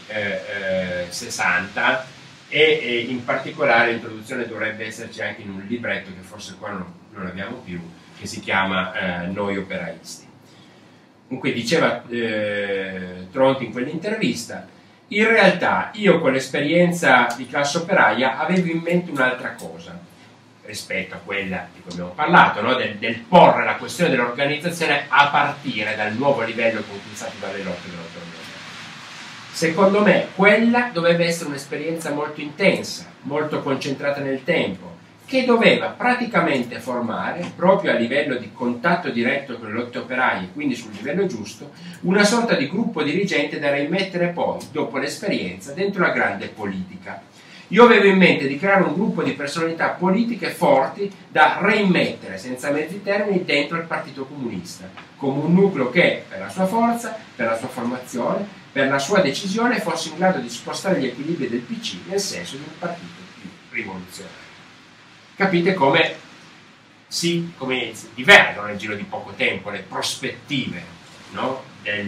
60, e in particolare l'introduzione dovrebbe esserci anche in un libretto che forse qua non abbiamo più, che si chiama Noi operaisti. Comunque diceva Tronti in quell'intervista: in realtà io con l'esperienza di classe operaia avevo in mente un'altra cosa rispetto a quella di cui abbiamo parlato, no? del porre la questione dell'organizzazione a partire dal nuovo livello conquistato dalle lotte dell'autonomia. Secondo me quella doveva essere un'esperienza molto intensa, molto concentrata nel tempo, che doveva praticamente formare, proprio a livello di contatto diretto con le lotte operaie, quindi sul livello giusto, una sorta di gruppo dirigente da rimettere poi, dopo l'esperienza, dentro la grande politica. Io avevo in mente di creare un gruppo di personalità politiche forti da reimmettere, senza mezzi termini, dentro il Partito Comunista, come un nucleo che, per la sua forza, per la sua formazione, per la sua decisione, fosse in grado di spostare gli equilibri del PC nel senso di un partito più rivoluzionario. Capite come si divergono nel giro di poco tempo le prospettive, no?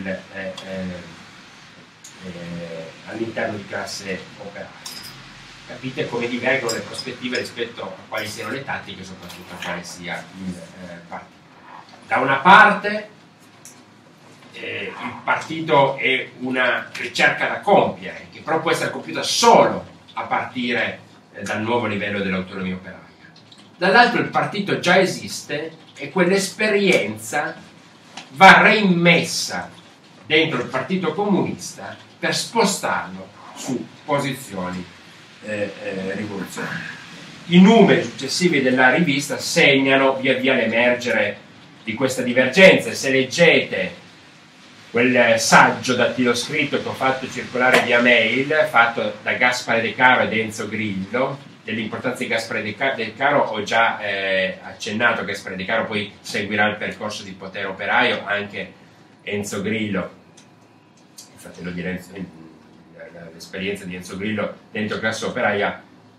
All'interno di classe operaia. Capite come divergono le prospettive rispetto a quali siano le tattiche e soprattutto a quale sia il partito. Da una parte il partito è una ricerca da compiere, che però può essere compiuta solo a partire dal nuovo livello dell'autonomia operaia. Dall'altro il partito già esiste e quell'esperienza va reimmessa dentro il Partito Comunista per spostarlo su posizioni rivoluzionarie. I numeri successivi della rivista segnano via via l'emergere di questa divergenza. Se leggete quel saggio dattiloscritto che ho fatto circolare via mail, fatto da Gaspare De Caro ed Enzo Grillo, dell'importanza di Gaspare De Caro ho già accennato. Gaspare De Caro poi seguirà il percorso di Potere Operaio, anche Enzo Grillo, il fratello di Renzo, l'esperienza di Enzo Grillo dentro classe operaia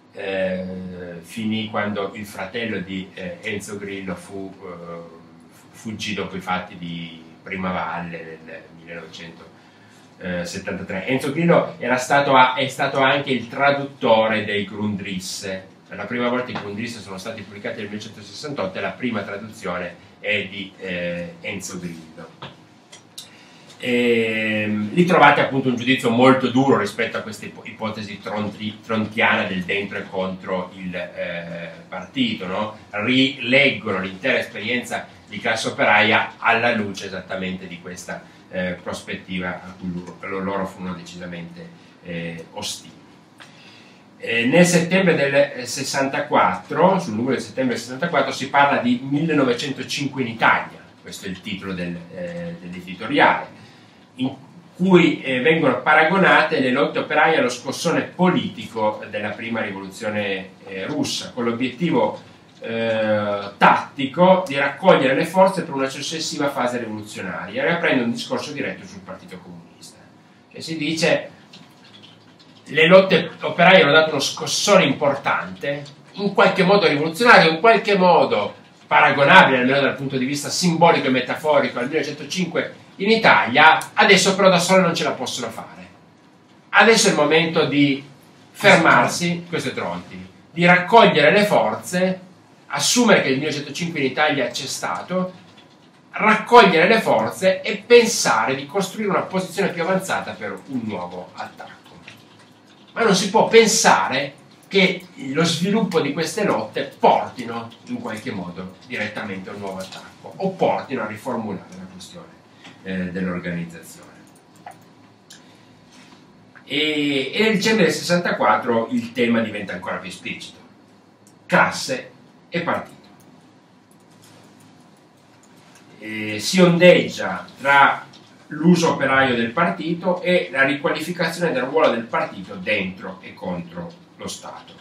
finì quando il fratello di Enzo Grillo fuggì dopo i fatti di Primavalle nel 1973. Enzo Grillo è stato anche il traduttore dei Grundrisse. Per la prima volta i Grundrisse sono stati pubblicati nel 1968 e la prima traduzione è di Enzo Grillo. Lì trovate appunto un giudizio molto duro rispetto a questa ipotesi trontiana del dentro e contro il partito, no? Rileggono l'intera esperienza di classe operaia alla luce esattamente di questa prospettiva a cui loro furono decisamente ostili. Nel settembre del 64, sul numero del settembre del 64, si parla di 1905 in Italia, questo è il titolo dell'editoriale, in cui vengono paragonate le lotte operaie allo scossone politico della prima rivoluzione russa, con l'obiettivo tattico di raccogliere le forze per una successiva fase rivoluzionaria, e riaprende un discorso diretto sul Partito Comunista. Cioè si dice: le lotte operaie hanno dato uno scossone importante, in qualche modo rivoluzionario, in qualche modo paragonabile, almeno dal punto di vista simbolico e metaforico, al 1905 in Italia. Adesso però da sole non ce la possono fare. Adesso è il momento di fermarsi, questo è Tronti, di raccogliere le forze, assumere che il 1905 in Italia c'è stato, raccogliere le forze e pensare di costruire una posizione più avanzata per un nuovo attacco. Ma non si può pensare che lo sviluppo di queste lotte portino in qualche modo direttamente a un nuovo attacco o portino a riformulare la questione dell'organizzazione. E nel dicembre del 64 il tema diventa ancora più esplicito: classe e partito. Si ondeggia tra l'uso operaio del partito e la riqualificazione del ruolo del partito dentro e contro lo Stato.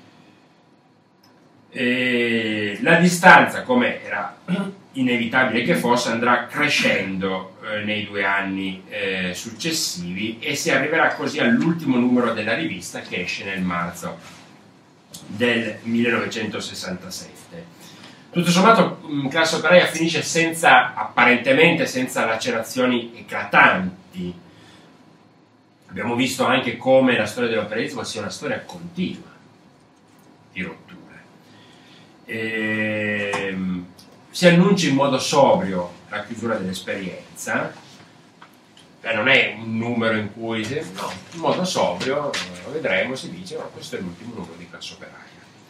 La distanza, come era inevitabile che fosse, andrà crescendo nei 2 anni successivi e si arriverà così all'ultimo numero della rivista, che esce nel marzo del 1967. Tutto sommato Classe Operaia finisce apparentemente senza lacerazioni eclatanti. Abbiamo visto anche come la storia dell'operaismo sia una storia continua di rotture. Si annuncia in modo sobrio la chiusura dell'esperienza, non è un numero in cui, no, in modo sobrio, lo vedremo, si dice, ma questo è l'ultimo numero di Classe Operaia.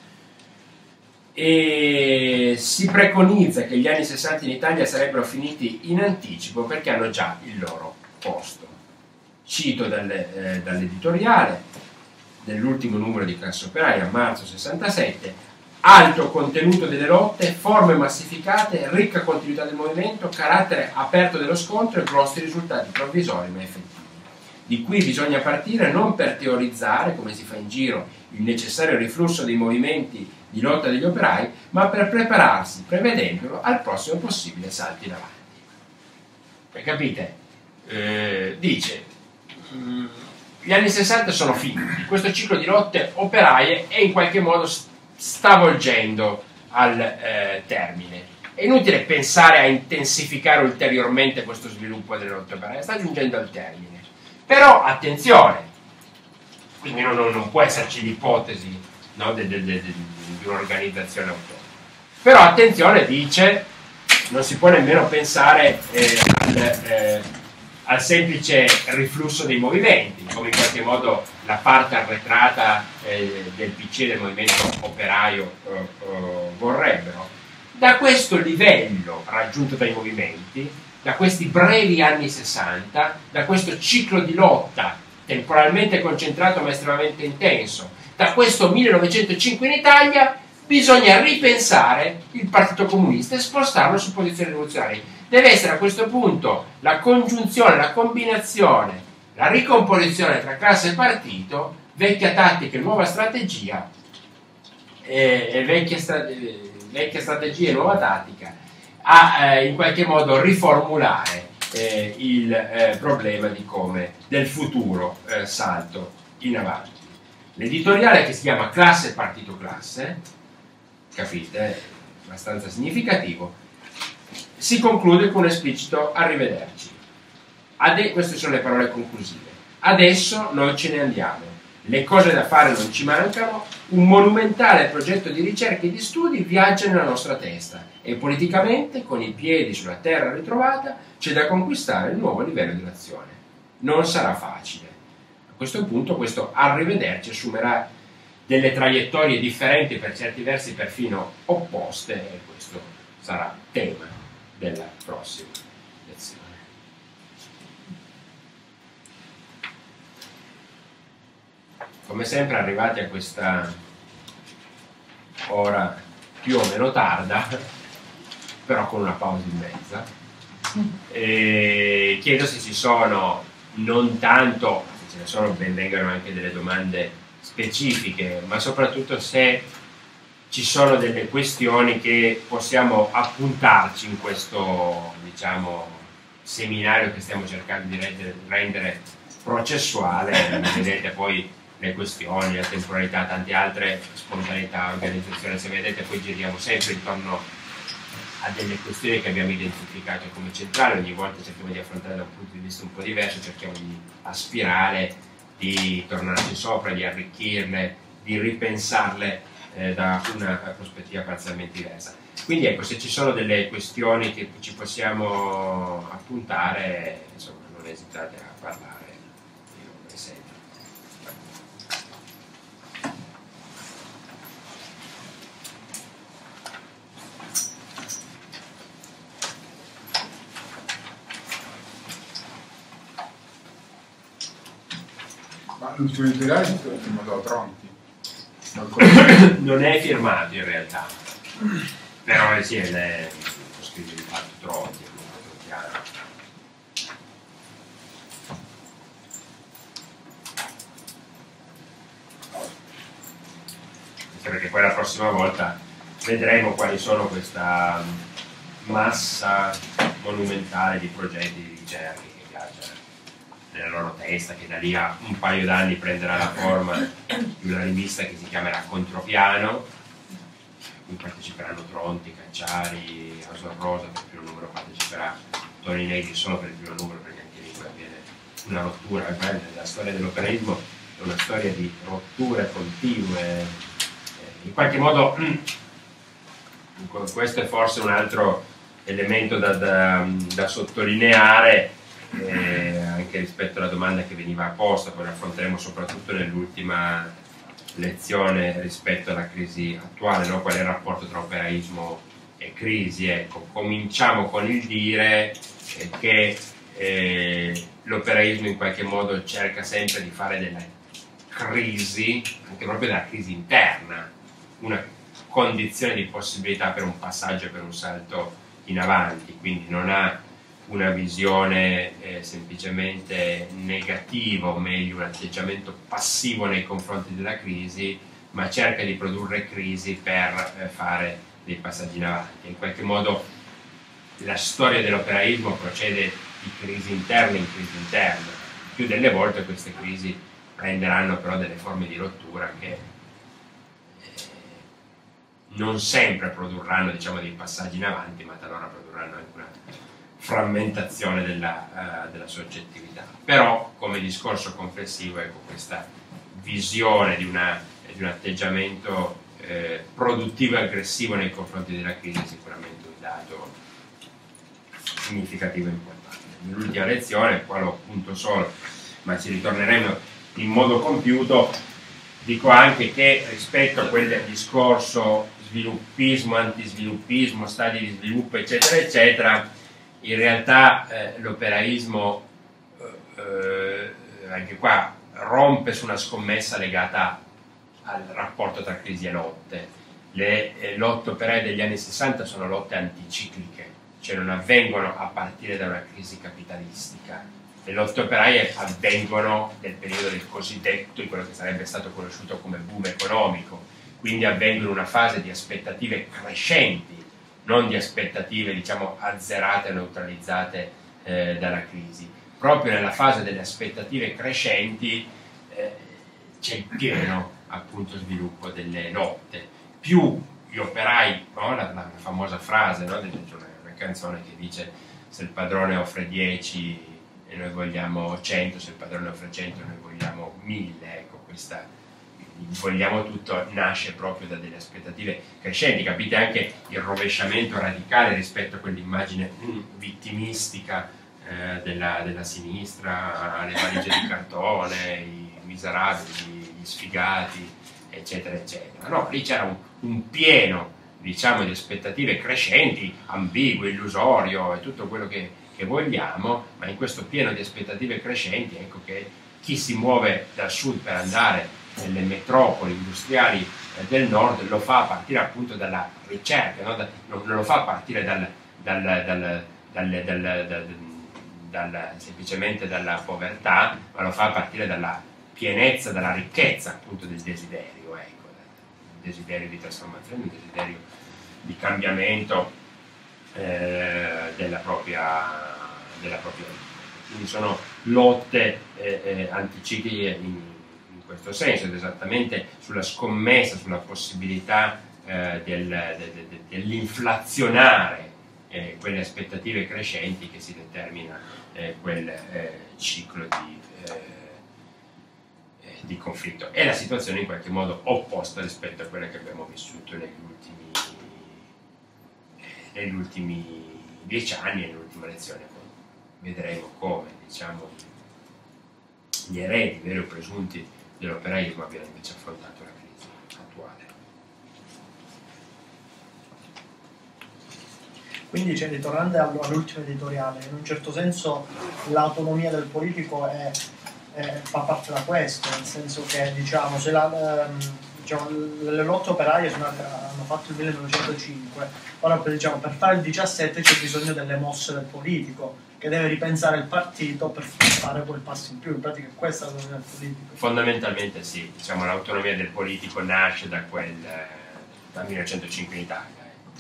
E si preconizza che gli anni 60 in Italia sarebbero finiti in anticipo perché hanno già il loro posto. Cito dall'editoriale dell'ultimo numero di Classe Operaia, marzo 67: alto contenuto delle lotte, forme massificate, ricca continuità del movimento, carattere aperto dello scontro e grossi risultati provvisori ma effettivi. Di qui bisogna partire non per teorizzare, come si fa in giro, il necessario riflusso dei movimenti di lotta degli operai, ma per prepararsi, prevedendolo, al prossimo possibile salto in avanti. Capite? Dice, gli anni 60 sono finiti, questo ciclo di lotte operaie è in qualche modo sta volgendo al termine. È inutile pensare a intensificare ulteriormente questo sviluppo delle lotte operaie, sta giungendo al termine. Però attenzione, quindi non può esserci l'ipotesi, no, di un'organizzazione autonoma. Però attenzione, dice, non si può nemmeno pensare al semplice riflusso dei movimenti, come in qualche modo la parte arretrata del PC e del movimento operaio vorrebbero. Da questo livello raggiunto dai movimenti, da questi brevi anni 60, da questo ciclo di lotta temporalmente concentrato ma estremamente intenso, da questo 1905 in Italia, bisogna ripensare il Partito Comunista e spostarlo su posizioni rivoluzionarie. Deve essere a questo punto la congiunzione, la combinazione, la ricomposizione tra classe e partito, vecchia tattica e nuova strategia, vecchia strategia e nuova tattica, a in qualche modo riformulare il problema del futuro salto in avanti. L'editoriale, che si chiama Classe Partito Classe, capite, abbastanza significativo, si conclude con un esplicito arrivederci. Queste sono le parole conclusive. Adesso noi ce ne andiamo, le cose da fare non ci mancano, un monumentale progetto di ricerca e di studi viaggia nella nostra testa e politicamente, con i piedi sulla terra ritrovata, c'è da conquistare il nuovo livello di azione. Non sarà facile. A questo punto questo arrivederci assumerà delle traiettorie differenti, per certi versi perfino opposte, e questo sarà tema della prossima lezione. Come sempre, arrivati a questa ora più o meno tarda, però con una pausa in mezza, chiedo se ci sono, non tanto, se ce ne sono, ben vengano anche delle domande specifiche, ma soprattutto se ci sono delle questioni che possiamo appuntarci in questo, diciamo, seminario che stiamo cercando di rendere processuale. Vedete poi le questioni, la temporalità, tante altre, spontaneità, organizzazione, se vedete poi giriamo sempre intorno a delle questioni che abbiamo identificato come centrali. Ogni volta cerchiamo di affrontare da un punto di vista un po' diverso, cerchiamo di aspirare, di tornarci sopra, di arricchirle, di ripensarle da una prospettiva parzialmente diversa. Quindi ecco, se ci sono delle questioni che ci possiamo appuntare, insomma, non esitate a parlare. Ma l'ultimo editoriale è firmato da Tronti. Non è firmato in realtà, però sì, è scritto di fatto Tronti, anche perché poi la prossima volta vedremo quali sono questa massa monumentale di progetti di ricerca che viaggia nella loro testa, che da lì a un paio d'anni prenderà la forma di una rivista che si chiamerà Contropiano, a cui parteciperanno Tronti, Cacciari, Asor Rosa, per il primo numero parteciperà Toni Negri solo per il primo numero, perché anche lì poi avviene una rottura. La storia dell'operaismo è una storia di rotture continue, in qualche modo questo è forse un altro elemento da sottolineare, anche rispetto alla domanda che veniva posta, poi la affronteremo soprattutto nell'ultima lezione rispetto alla crisi attuale, no? Qual è il rapporto tra operaismo e crisi? Ecco, cominciamo con il dire che l'operaismo in qualche modo cerca sempre di fare della crisi, anche proprio della crisi interna, una condizione di possibilità per un passaggio, per un salto in avanti, quindi non ha una visione semplicemente negativa, o meglio un atteggiamento passivo nei confronti della crisi, ma cerca di produrre crisi per fare dei passaggi in avanti. In qualche modo la storia dell'operaismo procede di crisi interne in crisi interna. Più delle volte queste crisi prenderanno però delle forme di rottura che non sempre produrranno, diciamo, dei passaggi in avanti, ma talora produrranno anche una frammentazione della soggettività. Però come discorso complessivo, ecco, questa visione di un atteggiamento produttivo e aggressivo nei confronti della crisi è sicuramente un dato significativo e importante. Nell'ultima lezione, qua lo appunto solo, ma ci ritorneremo in modo compiuto, dico anche che rispetto a quel discorso sviluppismo, antisviluppismo, stadi di sviluppo, eccetera, eccetera, in realtà l'operaismo anche qua rompe su una scommessa legata al rapporto tra crisi e lotte. Le lotte operaie degli anni 60 sono lotte anticicliche, cioè non avvengono a partire da una crisi capitalistica. Le lotte operaie avvengono nel periodo del cosiddetto, di quello che sarebbe stato conosciuto come boom economico, quindi avvengono in una fase di aspettative crescenti, non di aspettative, diciamo, azzerate o neutralizzate dalla crisi. Proprio nella fase delle aspettative crescenti c'è il pieno, appunto, sviluppo delle lotte. Più gli operai, no? la famosa frase, no? C'è una canzone che dice: se il padrone offre 10 e noi vogliamo 100, se il padrone offre 100 e noi vogliamo 1000, ecco, questa vogliamo tutto nasce proprio da delle aspettative crescenti. Capite anche il rovesciamento radicale rispetto a quell'immagine vittimistica della sinistra, le valigie di cartone, i miserabili, gli sfigati, eccetera, eccetera. No, lì c'era un pieno, diciamo, di aspettative crescenti, ambiguo, illusorio e tutto quello che vogliamo, ma in questo pieno di aspettative crescenti, ecco che chi si muove dal sud per andare nelle metropoli industriali del nord lo fa a partire appunto dalla ricerca, no? Non lo fa a partire semplicemente dalla povertà, ma lo fa a partire dalla pienezza, dalla ricchezza appunto del desiderio, ecco, del desiderio di trasformazione, del desiderio di cambiamento della propria vita. Quindi sono lotte anticicliche in questo senso, ed esattamente sulla scommessa, sulla possibilità dell'inflazionare quelle aspettative crescenti che si determina quel ciclo di conflitto. È la situazione in qualche modo opposta rispetto a quella che abbiamo vissuto negli ultimi 10 anni e nell'ultima lezione. Poi vedremo come, diciamo, gli eredi veri o presunti dell'operaismo abbiano invece affrontato la crisi attuale. Quindi, cioè, ritornando all'ultimo editoriale, in un certo senso l'autonomia del politico fa parte da questo, nel senso che, diciamo, se le lotte operaie hanno fatto il 1905, ora diciamo, per fare il 17 c'è bisogno delle mosse del politico, che deve ripensare il partito per fare quel passo in più. In pratica è questa l'autonomia del politico. Fondamentalmente sì, diciamo l'autonomia del politico nasce da dal 1905 in Italia.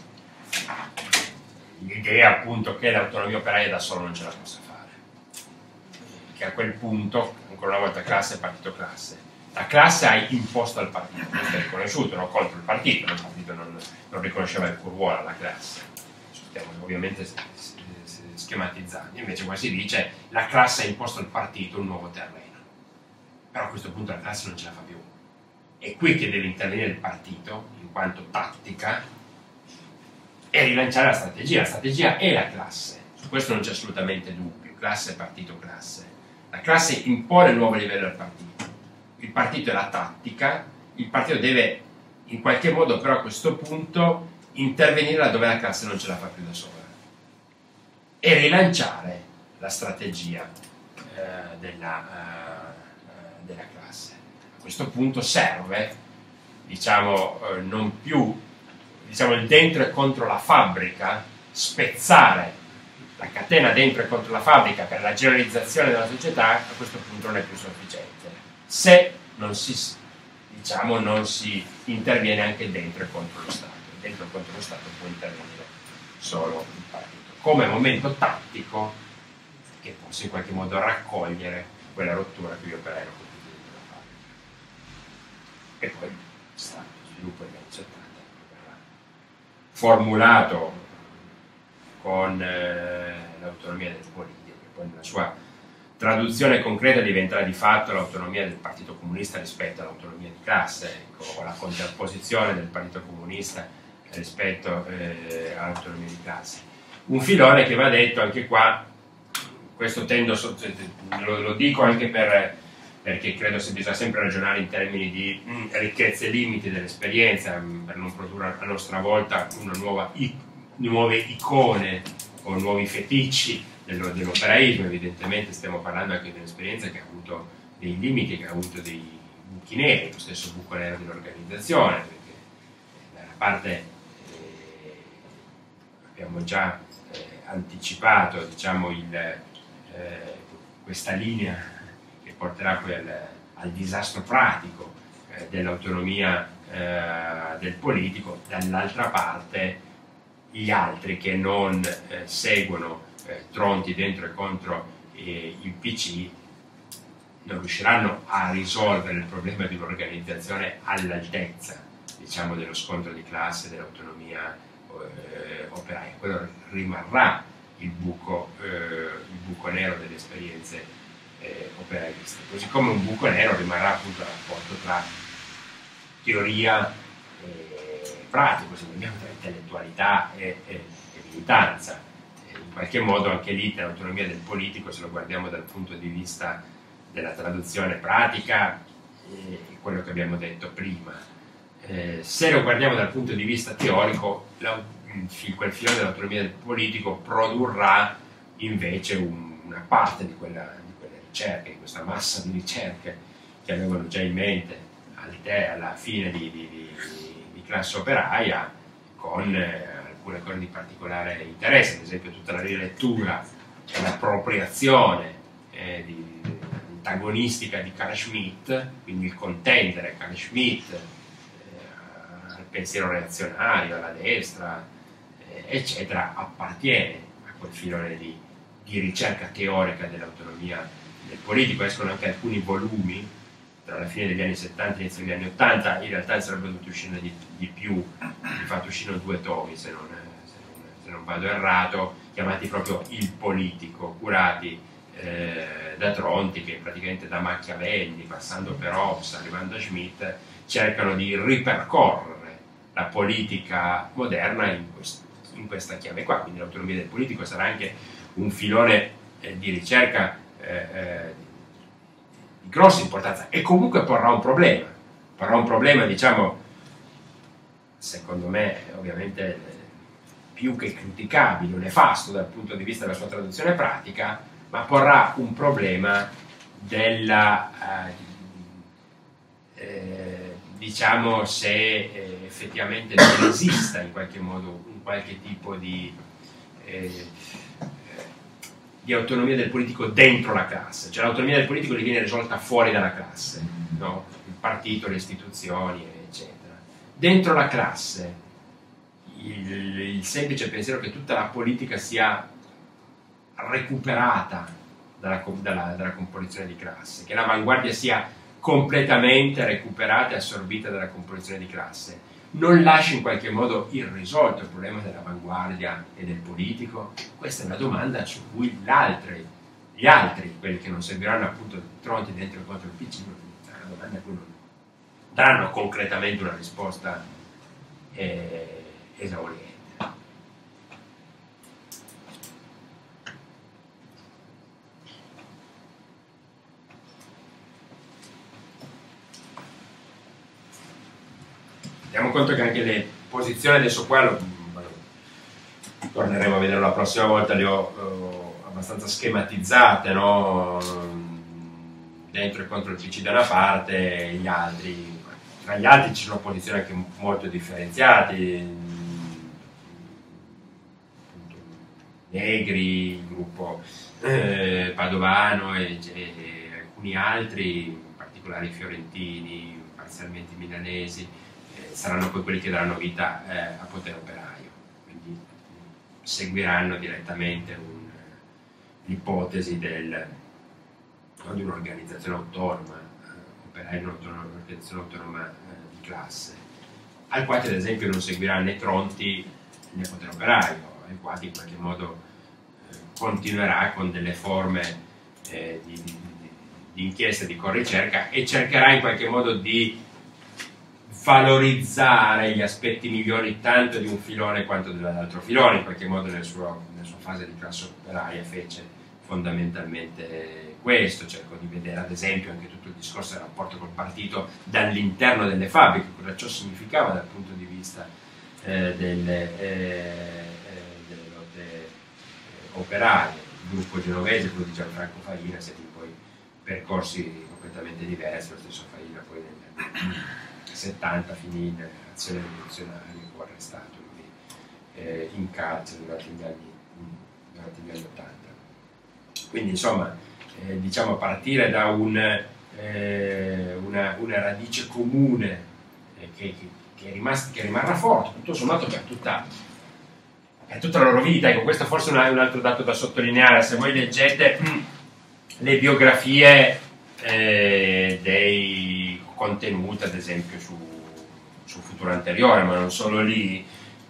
L'idea appunto che l'autonomia operaia da solo non ce la possa fare, che a quel punto, ancora una volta, classe e partito classe. La classe ha imposto al partito, questo è riconosciuto, non contro il partito non riconosceva il suo ruolo alla classe. Stiamo ovviamente schematizzando, invece qua si dice la classe ha imposto al partito un nuovo terreno, però a questo punto la classe non ce la fa più. È qui che deve intervenire il partito, in quanto tattica, e rilanciare la strategia è la classe, su questo non c'è assolutamente dubbio, classe, partito, classe. La classe impone il nuovo livello al partito, il partito è la tattica, il partito deve in qualche modo però a questo punto intervenire laddove la classe non ce la fa più da sola e rilanciare la strategia della classe. A questo punto serve, diciamo, non più il dentro e contro la fabbrica, spezzare la catena dentro e contro la fabbrica per la generalizzazione della società, a questo punto non è più sufficiente. Se non si interviene anche dentro e contro lo Stato. Dentro e contro lo Stato può intervenire solo il partito. Come momento tattico che possa in qualche modo raccogliere quella rottura che gli operai non potevano fare. E poi Stato, sviluppo degli anni 70, formulato con l'autonomia del politico, che poi nella sua traduzione concreta diventerà di fatto l'autonomia del Partito Comunista rispetto all'autonomia di classe, ecco, o la contrapposizione del Partito Comunista rispetto all'autonomia di classe. Un filone che va detto anche qua, questo lo dico anche perché credo si bisogna sempre ragionare in termini di ricchezze e limiti dell'esperienza, per non produrre a nostra volta nuove icone o nuovi feticci dell'operaismo. Evidentemente stiamo parlando anche di un'esperienza che ha avuto dei limiti, che ha avuto dei buchi neri, lo stesso buco nero dell'organizzazione, perché da una parte abbiamo già anticipato, diciamo, questa linea che porterà poi al disastro pratico dell'autonomia del politico. Dall'altra parte gli altri che non seguono Tronti dentro e contro il PC non riusciranno a risolvere il problema di un'organizzazione all'altezza, diciamo, dello scontro di classe, dell'autonomia operaia. Quello rimarrà il buco nero delle esperienze operaiste, così come un buco nero rimarrà appunto il rapporto tra teoria e pratico, se vogliamo, tra intellettualità e militanza. In qualche modo anche lì l'autonomia del politico, se lo guardiamo dal punto di vista della traduzione pratica, è quello che abbiamo detto prima. Se lo guardiamo dal punto di vista teorico, quel filone dell'autonomia del politico produrrà invece una parte di quelle ricerche, di questa massa di ricerche che avevano già in mente alla fine di classe operaia, con alcune cose di particolare interesse, ad esempio tutta la rilettura e l'appropriazione antagonistica di Carl Schmitt, quindi il contendere Carl Schmitt al pensiero reazionario, alla destra, eccetera, appartiene a quel filone di ricerca teorica dell'autonomia del politico. Escono anche alcuni volumi tra la fine degli anni 70 e l'inizio degli anni 80, in realtà ne sarebbero dovuti uscire di più, di fatto uscino 2 tomi se non vado errato, chiamati proprio Il Politico, curati da Tronti, che praticamente da Machiavelli, passando per Hobbes, arrivando a Schmitt, cercano di ripercorrere la politica moderna in questa chiave qua. Quindi l'autonomia del politico sarà anche un filone di ricerca di grossa importanza, e comunque porrà un problema, diciamo, secondo me ovviamente più che criticabile, nefasto dal punto di vista della sua traduzione pratica, ma porrà un problema della diciamo, se effettivamente non esista in qualche modo un qualche tipo di di autonomia del politico dentro la classe, cioè l'autonomia del politico gli viene risolta fuori dalla classe, no? Il partito, le istituzioni, eccetera. Dentro la classe, il semplice pensiero che tutta la politica sia recuperata dalla composizione di classe, che l'avanguardia sia completamente recuperata e assorbita dalla composizione di classe, non lascia in qualche modo irrisolto il problema dell'avanguardia e del politico? Questa è una domanda su cui gli altri, quelli che non seguiranno appunto Tronti dentro e contro il PC, è una domanda a cui non daranno concretamente una risposta esauriente. Teniamo conto che anche le posizioni, adesso qua torneremo a vedere la prossima volta, le ho abbastanza schematizzate, no? Dentro e contro il PC da una parte, gli altri, tra gli altri ci sono posizioni anche molto differenziate, Negri, il gruppo padovano e alcuni altri, in particolare i fiorentini, parzialmente i milanesi, saranno poi quelli che daranno vita a Potere Operaio, quindi seguiranno direttamente l'ipotesi di un'organizzazione autonoma, Operaio un'organizzazione autonoma di classe, al quale ad esempio non seguirà né Tronti né Potere Operaio, al quale in qualche modo continuerà con delle forme di inchiesta, di corricerca, e cercherà in qualche modo di valorizzare gli aspetti migliori tanto di un filone quanto dell'altro filone. In qualche modo nella sua fase di classe operaia fece fondamentalmente questo, cercò di vedere ad esempio anche tutto il discorso del rapporto col partito dall'interno delle fabbriche, cosa ciò significava dal punto di vista delle lotte operaie. Il gruppo genovese, quello di Gianfranco Farina, siete poi percorsi completamente diversi. Lo stesso Farina poi negli anni 70 finì in azione rivoluzionaria, fu arrestato in carcere durante gli anni 80. Quindi insomma, diciamo, a partire da una radice comune che rimarrà forte, tutto sommato per tutta la loro vita. Ecco, questo forse è un altro dato da sottolineare. Se voi leggete le biografie dei contenuti, ad esempio su Futuro Anteriore, ma non solo lì,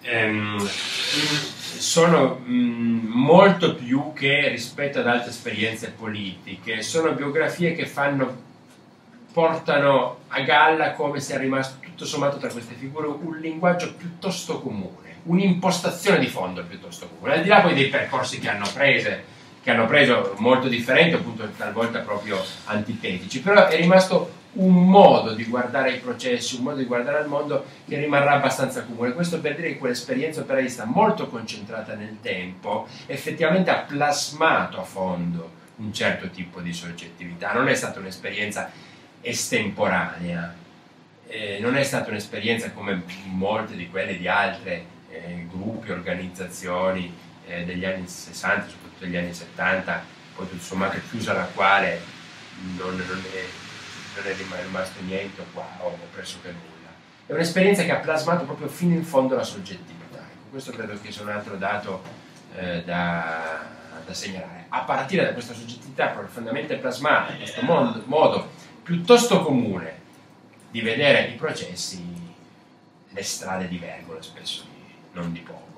sono molto più che rispetto ad altre esperienze politiche, sono biografie che portano a galla come sia rimasto tutto sommato tra queste figure un linguaggio piuttosto comune, un'impostazione di fondo piuttosto comune, al di là poi dei percorsi che hanno preso molto differenti, appunto talvolta proprio antitetici, però è rimasto un modo di guardare i processi, un modo di guardare al mondo che rimarrà abbastanza comune. Questo per dire che quell'esperienza operaista molto concentrata nel tempo effettivamente ha plasmato a fondo un certo tipo di soggettività. Non è stata un'esperienza estemporanea, non è stata un'esperienza come molte di quelle di altre gruppi, organizzazioni degli anni 60, soprattutto degli anni 70, poi tutto sommato chiusa la quale non è rimasto niente o pressoché nulla. È un'esperienza che ha plasmato proprio fino in fondo la soggettività. Ecco, questo credo che sia un altro dato da segnalare. A partire da questa soggettività profondamente plasmata, questo modo piuttosto comune di vedere i processi, le strade divergono spesso, non di poco.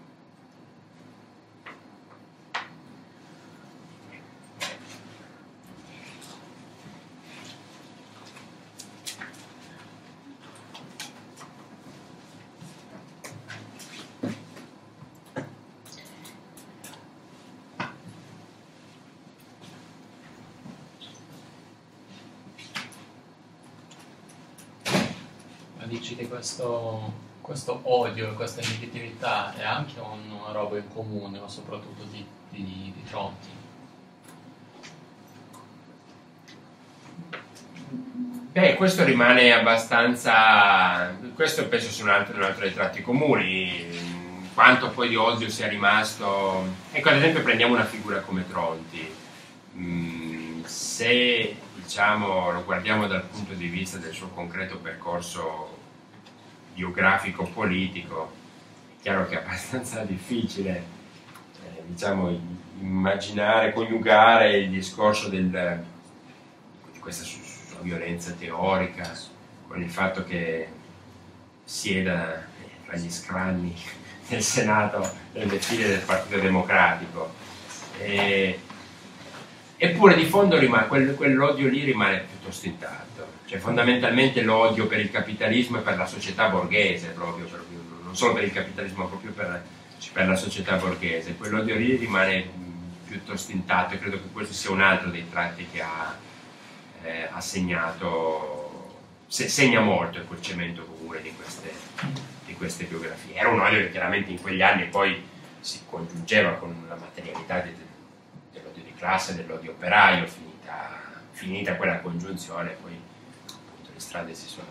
Dici che questo odio e questa negatività è anche una roba in comune, ma soprattutto di Tronti? Beh, questo rimane abbastanza... Questo penso sia un altro dei tratti comuni. quanto poi di odio sia rimasto. Ecco, ad esempio prendiamo una figura come Tronti. Se diciamo lo guardiamo dal punto di vista del suo concreto percorso biografico politico, è chiaro che è abbastanza difficile diciamo immaginare, coniugare il discorso di questa sua violenza teorica con il fatto che sieda tra gli scranni del Senato nelle file del Partito Democratico. Eppure di fondo quell'odio lì rimane piuttosto intatto, cioè fondamentalmente l'odio per il capitalismo e per la società borghese, proprio non solo per il capitalismo ma proprio per la società borghese, quell'odio lì rimane piuttosto intatto, e credo che questo sia un altro dei tratti che ha segnato, segna molto il cemento comune di queste biografie. Era un odio che chiaramente in quegli anni poi si congiungeva con la materialità dell'odio di classe, dell'odio operaio. Finita quella congiunzione, poi appunto le strade si sono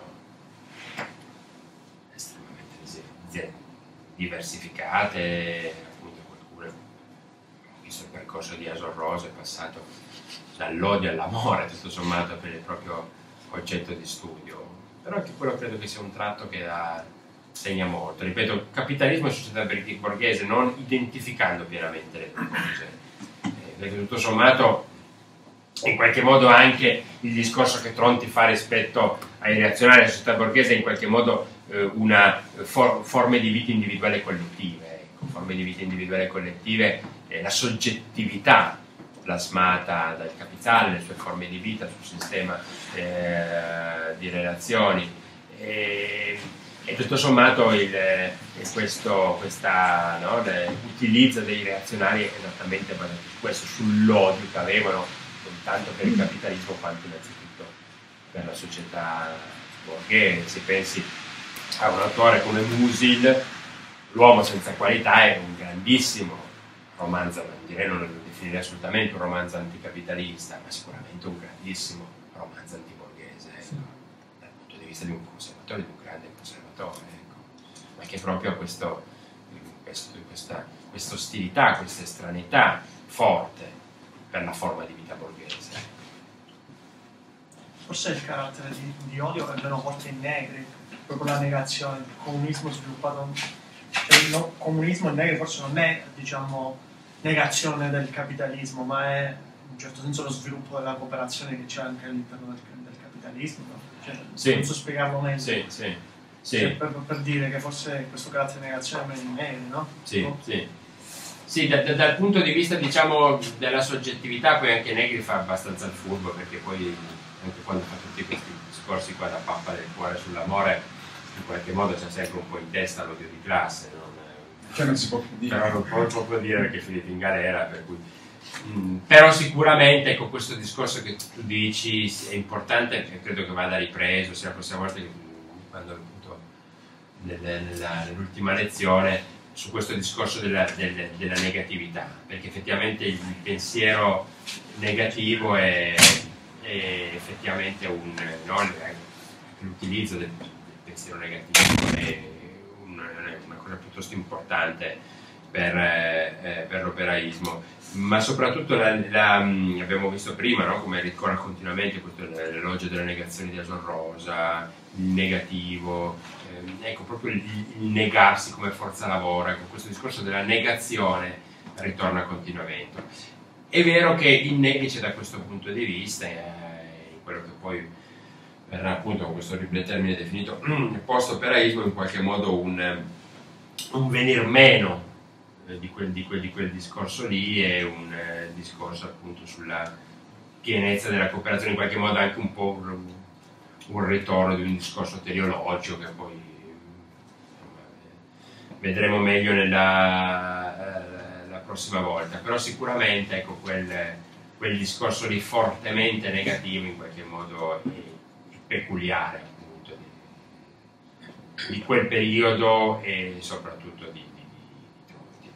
estremamente diversificate. Appunto qualcuno, visto il percorso di Asor Rose, è passato dall'odio all'amore tutto sommato per il proprio oggetto di studio, però anche quello credo che sia un tratto che segna molto, ripeto, capitalismo e società borghese, non identificando pienamente le due cose, perché tutto sommato in qualche modo anche il discorso che Tronti fa rispetto ai reazionari della società borghese è in qualche modo una forme di vita individuale e collettive, ecco, forme di vita individuale e collettive, la soggettività plasmata dal capitale, le sue forme di vita sul sistema di relazioni, e tutto sommato l'utilizzo dei reazionari è esattamente basato su questo, sull'odio che avevano non tanto per il capitalismo quanto innanzitutto per la società borghese. Si pensi a un autore come Musil, L'uomo senza qualità è un grandissimo romanzo, non lo definirei assolutamente un romanzo anticapitalista, ma sicuramente un grandissimo romanzo antiborghese, ecco, dal punto di vista di un conservatore, di un grande conservatore, ecco, ma che proprio ha questa ostilità, questa estraneità forte per la forma di vita borghese. Forse il carattere di odio è meno forte in Negri, proprio la negazione, il comunismo sviluppato, cioè il comunismo in Negri forse non è, diciamo, negazione del capitalismo, ma è in un certo senso lo sviluppo della cooperazione che c'è anche all'interno del capitalismo, no? Cioè, sì. Non so spiegarlo meglio. Sì. Cioè, per dire che forse questo carattere di negazione è meno in Negri, no? Sì, dal punto di vista, diciamo, della soggettività, poi anche Negri fa abbastanza il furbo, perché poi anche quando fa tutti questi discorsi qua da pappa del cuore sull'amore, in qualche modo c'è sempre un po' in testa l'odio di classe, no? Che non si può più dire. Però non può dire perché è finito in galera, per cui però sicuramente, ecco, questo discorso che tu dici è importante e credo che vada ripreso sia la prossima volta che quando appunto nell'ultima lezione, su questo discorso della negatività, perché effettivamente il pensiero negativo è effettivamente l'utilizzo del pensiero negativo è una cosa piuttosto importante per l'operaismo, ma soprattutto abbiamo visto prima, no? Come ricorre continuamente l'elogio delle negazioni di Asor Rosa, il negativo, ecco, proprio il negarsi come forza lavoro, ecco, questo discorso della negazione ritorna continuamente. È vero che in Negri c'è da questo punto di vista, in quello che poi verrà appunto con questo orribile termine definito post-operaismo, in qualche modo un venir meno di quel discorso lì, e un discorso appunto sulla pienezza della cooperazione, in qualche modo anche un po' un ritorno di un discorso teleologico che poi vedremo meglio la prossima volta, però sicuramente, ecco, quel discorso lì fortemente negativo in qualche modo è peculiare appunto di quel periodo e soprattutto di Tronti,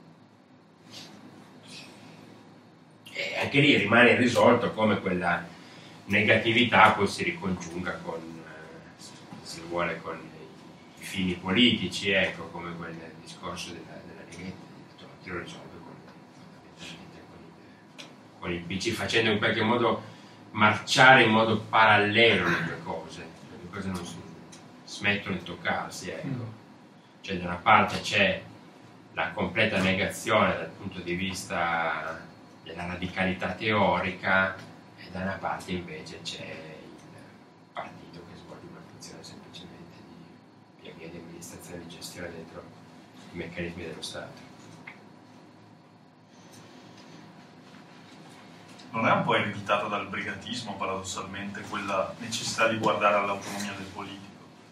direi. E anche lì rimane irrisolto come quella negatività poi si ricongiunga con, se vuole, con i fini politici, ecco, come quel discorso della Leghetta, lo risolve con il PC, facendo in qualche modo marciare in modo parallelo le due cose non smettono di toccarsi, ecco. Cioè da una parte c'è la completa negazione dal punto di vista della radicalità teorica e da una parte invece c'è il partito che svolge una funzione semplicemente di via di amministrazione e di gestione dentro i meccanismi dello Stato. Non è un po' ereditata dal brigatismo, paradossalmente, quella necessità di guardare all'autonomia del politico?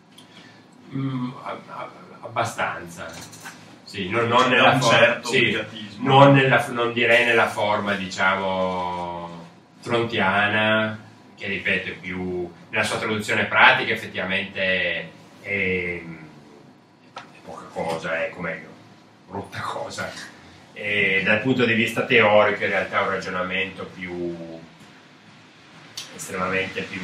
Abbastanza. Sì, non nella certo sì, brigatismo. non direi nella forma, diciamo, trontiana, che ripeto è più nella sua traduzione pratica effettivamente è poca cosa, ecco, meglio, brutta cosa. E dal punto di vista teorico in realtà è un ragionamento estremamente più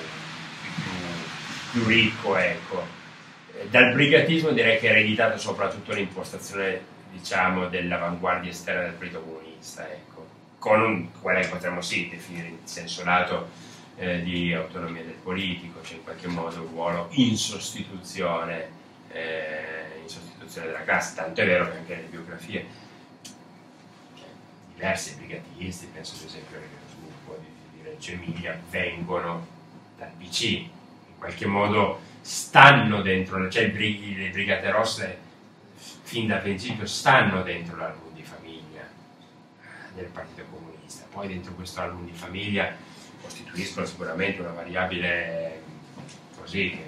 ricco, ecco. Dal brigatismo direi che è ereditata soprattutto l'impostazione, diciamo, dell'avanguardia esterna del Partito Comunista, ecco, con quella che potremmo sì definire in senso lato di autonomia del politico, cioè in qualche modo un ruolo in sostituzione della classe, tanto è vero che anche nelle biografie diversi brigatisti, penso ad esempio allo sviluppo di Reggio Emilia, vengono dal PC, in qualche modo stanno dentro, cioè le Brigate Rosse fin dal principio stanno dentro l'album di famiglia del Partito Comunista, poi dentro questo album di famiglia costituiscono sicuramente una variabile così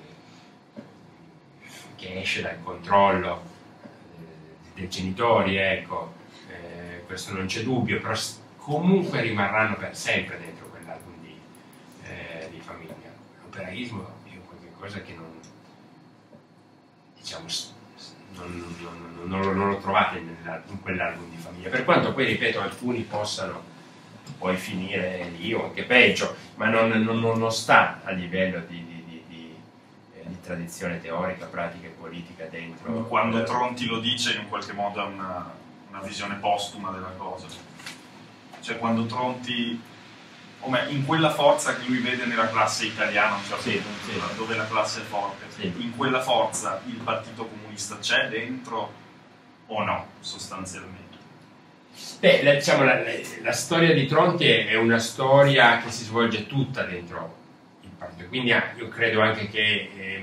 che esce dal controllo dei genitori, ecco. Questo non c'è dubbio, però comunque rimarranno per sempre dentro quell'album di famiglia. L'operaismo è qualcosa che non, diciamo, non lo trovate in quell'album di famiglia, per quanto poi, ripeto, alcuni possano poi finire lì o anche peggio, ma non sta a livello di tradizione teorica, pratica e politica dentro. Quando Tronti lo dice, in qualche modo è una visione postuma della cosa, cioè quando Tronti, in quella forza che lui vede nella classe italiana a un certo punto, dove la classe è forte, in quella forza il Partito Comunista c'è dentro o no, sostanzialmente? Beh, diciamo, la storia di Tronti è una storia che si svolge tutta dentro il partito, quindi io credo anche che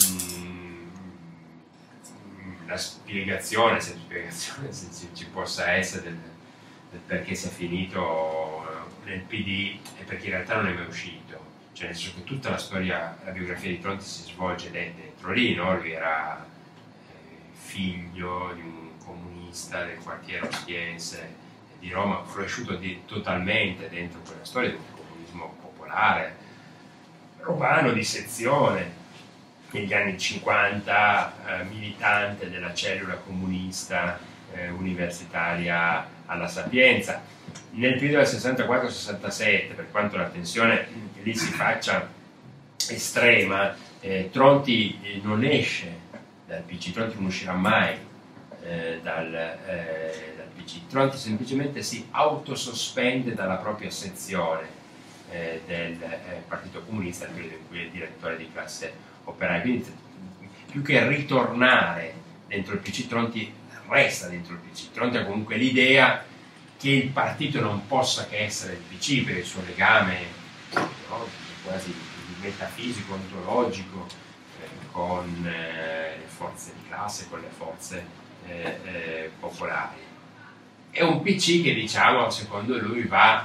la spiegazione, se ci possa essere del perché sia finito nel PD è perché in realtà non è mai uscito, cioè nel senso che tutta la storia, la biografia di Tronti si svolge dentro lì, no? Lui era figlio di un comunista del quartiere ostiense di Roma, cresciuto totalmente dentro quella storia di un comunismo popolare, romano di sezione, negli anni 50 militante della cellula comunista universitaria alla Sapienza. Nel periodo del 64-67, per quanto la tensione lì si faccia estrema, Tronti non esce dal PC, Tronti non uscirà mai dal PC. Tronti semplicemente si autosospende dalla propria sezione del Partito Comunista nel periodo in cui è direttore di classe operaia. Quindi più che ritornare dentro il PC, Tronti resta dentro il PC. Tronti ha comunque l'idea che il partito non possa che essere il PC per il suo legame, no, quasi metafisico, ontologico con le forze di classe, con le forze popolari. È un PC che, diciamo, secondo lui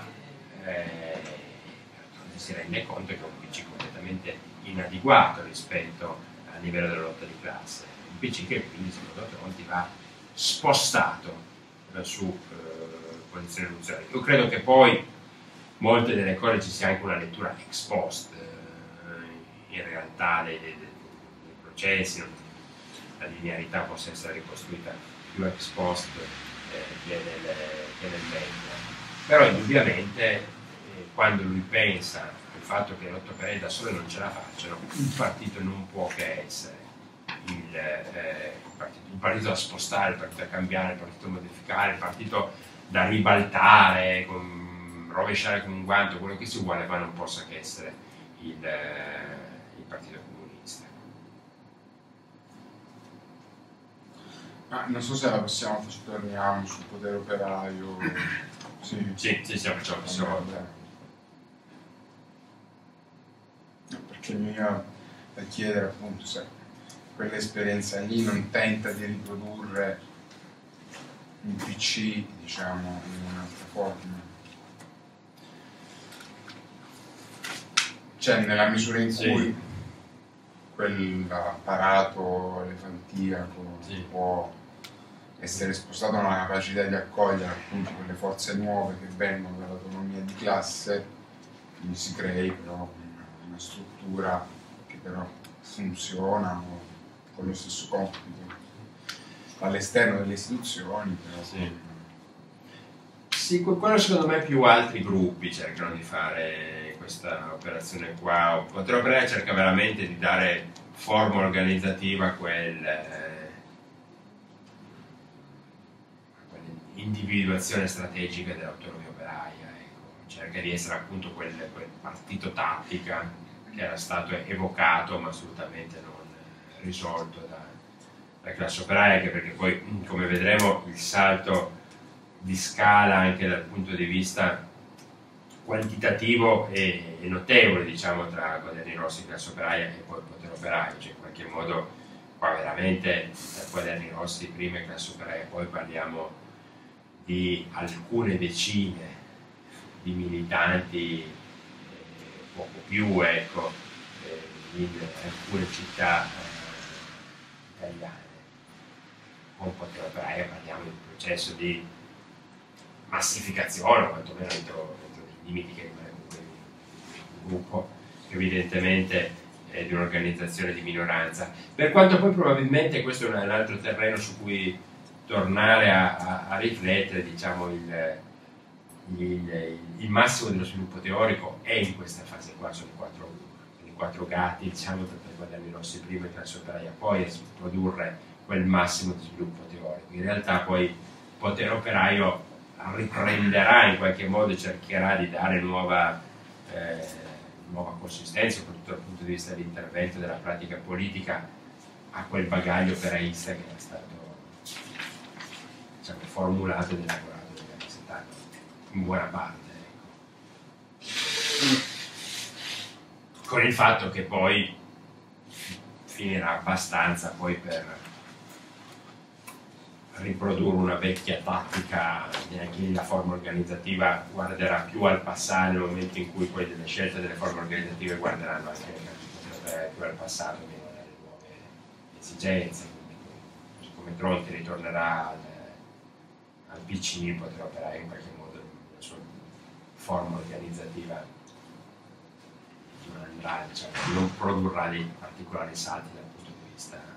si rende conto che è un PC completamente inadeguato rispetto al livello della lotta di classe, un PC che quindi secondo Tronti va spostato su posizioni rivoluzionarie. Io credo che poi molte delle cose ci sia anche una lettura ex post in realtà dei processi, la linearità possa essere ricostruita più ex post che nel medio, però indubbiamente quando lui pensa al fatto che l'8 per da solo non ce la facciano, il partito non può che essere il partito da spostare, il partito da cambiare, il partito da modificare, il partito da ribaltare, rovesciare con un guanto, quello che si vuole, ma non possa che essere il partito comunista. Non so se la prossima volta ci torniamo sul potere operaio. Sì, facciamo. Perché mi viene da chiedere appunto se quell'esperienza lì non tenta di riprodurre un PC, diciamo, in un'altra forma. Cioè, nella misura in cui quell'apparato elefantiaco può essere spostato a una capacità di accogliere appunto quelle forze nuove che vengono dall'autonomia di classe, quindi si crei però una struttura che però funziona con lo stesso compito all'esterno delle istituzioni, però Sì, quello secondo me più altri gruppi cercano di fare questa operazione qua. Potere Operaio cerca veramente di dare forma organizzativa a quell'individuazione strategica dell'autonomia operaia. Ecco. Cerca di essere appunto quel partito tattica che era stato evocato ma assolutamente non risolto dalla classe operaia, anche perché poi, come vedremo, il salto di scala anche dal punto di vista quantitativo è notevole, diciamo, tra Quaderni Rossi, classe operaia e poi Potere Operaio, cioè in qualche modo qua veramente tra Quaderni Rossi prima e classe operaia poi parliamo di alcune decine di militanti, poco più, ecco, in alcune città italiane. Con Potere Operaio parliamo di un processo di massificazione, quantomeno entro i limiti che rimane comunque un gruppo che evidentemente è di un'organizzazione di minoranza. Per quanto poi probabilmente questo è un altro terreno su cui tornare a riflettere, diciamo, il massimo dello sviluppo teorico è in questa fase qua, sono i quattro gatti, diciamo, tra i Quaderni Rossi prima e classe operaia poi, a produrre quel massimo di sviluppo teorico. In realtà poi Potere Operaio riprenderà in qualche modo, cercherà di dare nuova consistenza, soprattutto dal punto di vista dell'intervento della pratica politica, a quel bagaglio operaista che era stato, diciamo, formulato ed elaborato negli anni 70, in buona parte. Ecco. Con il fatto che poi finirà abbastanza poi per riprodurre una vecchia tattica, neanche la forma organizzativa guarderà più al passato, nel momento in cui poi delle scelte delle forme organizzative guarderanno anche più al passato che non alle nuove esigenze. Quindi, come Tronti ritornerà al PC, potrà operare in qualche modo la sua forma organizzativa, non andrà, diciamo, non produrrà dei particolari salti dal punto di vista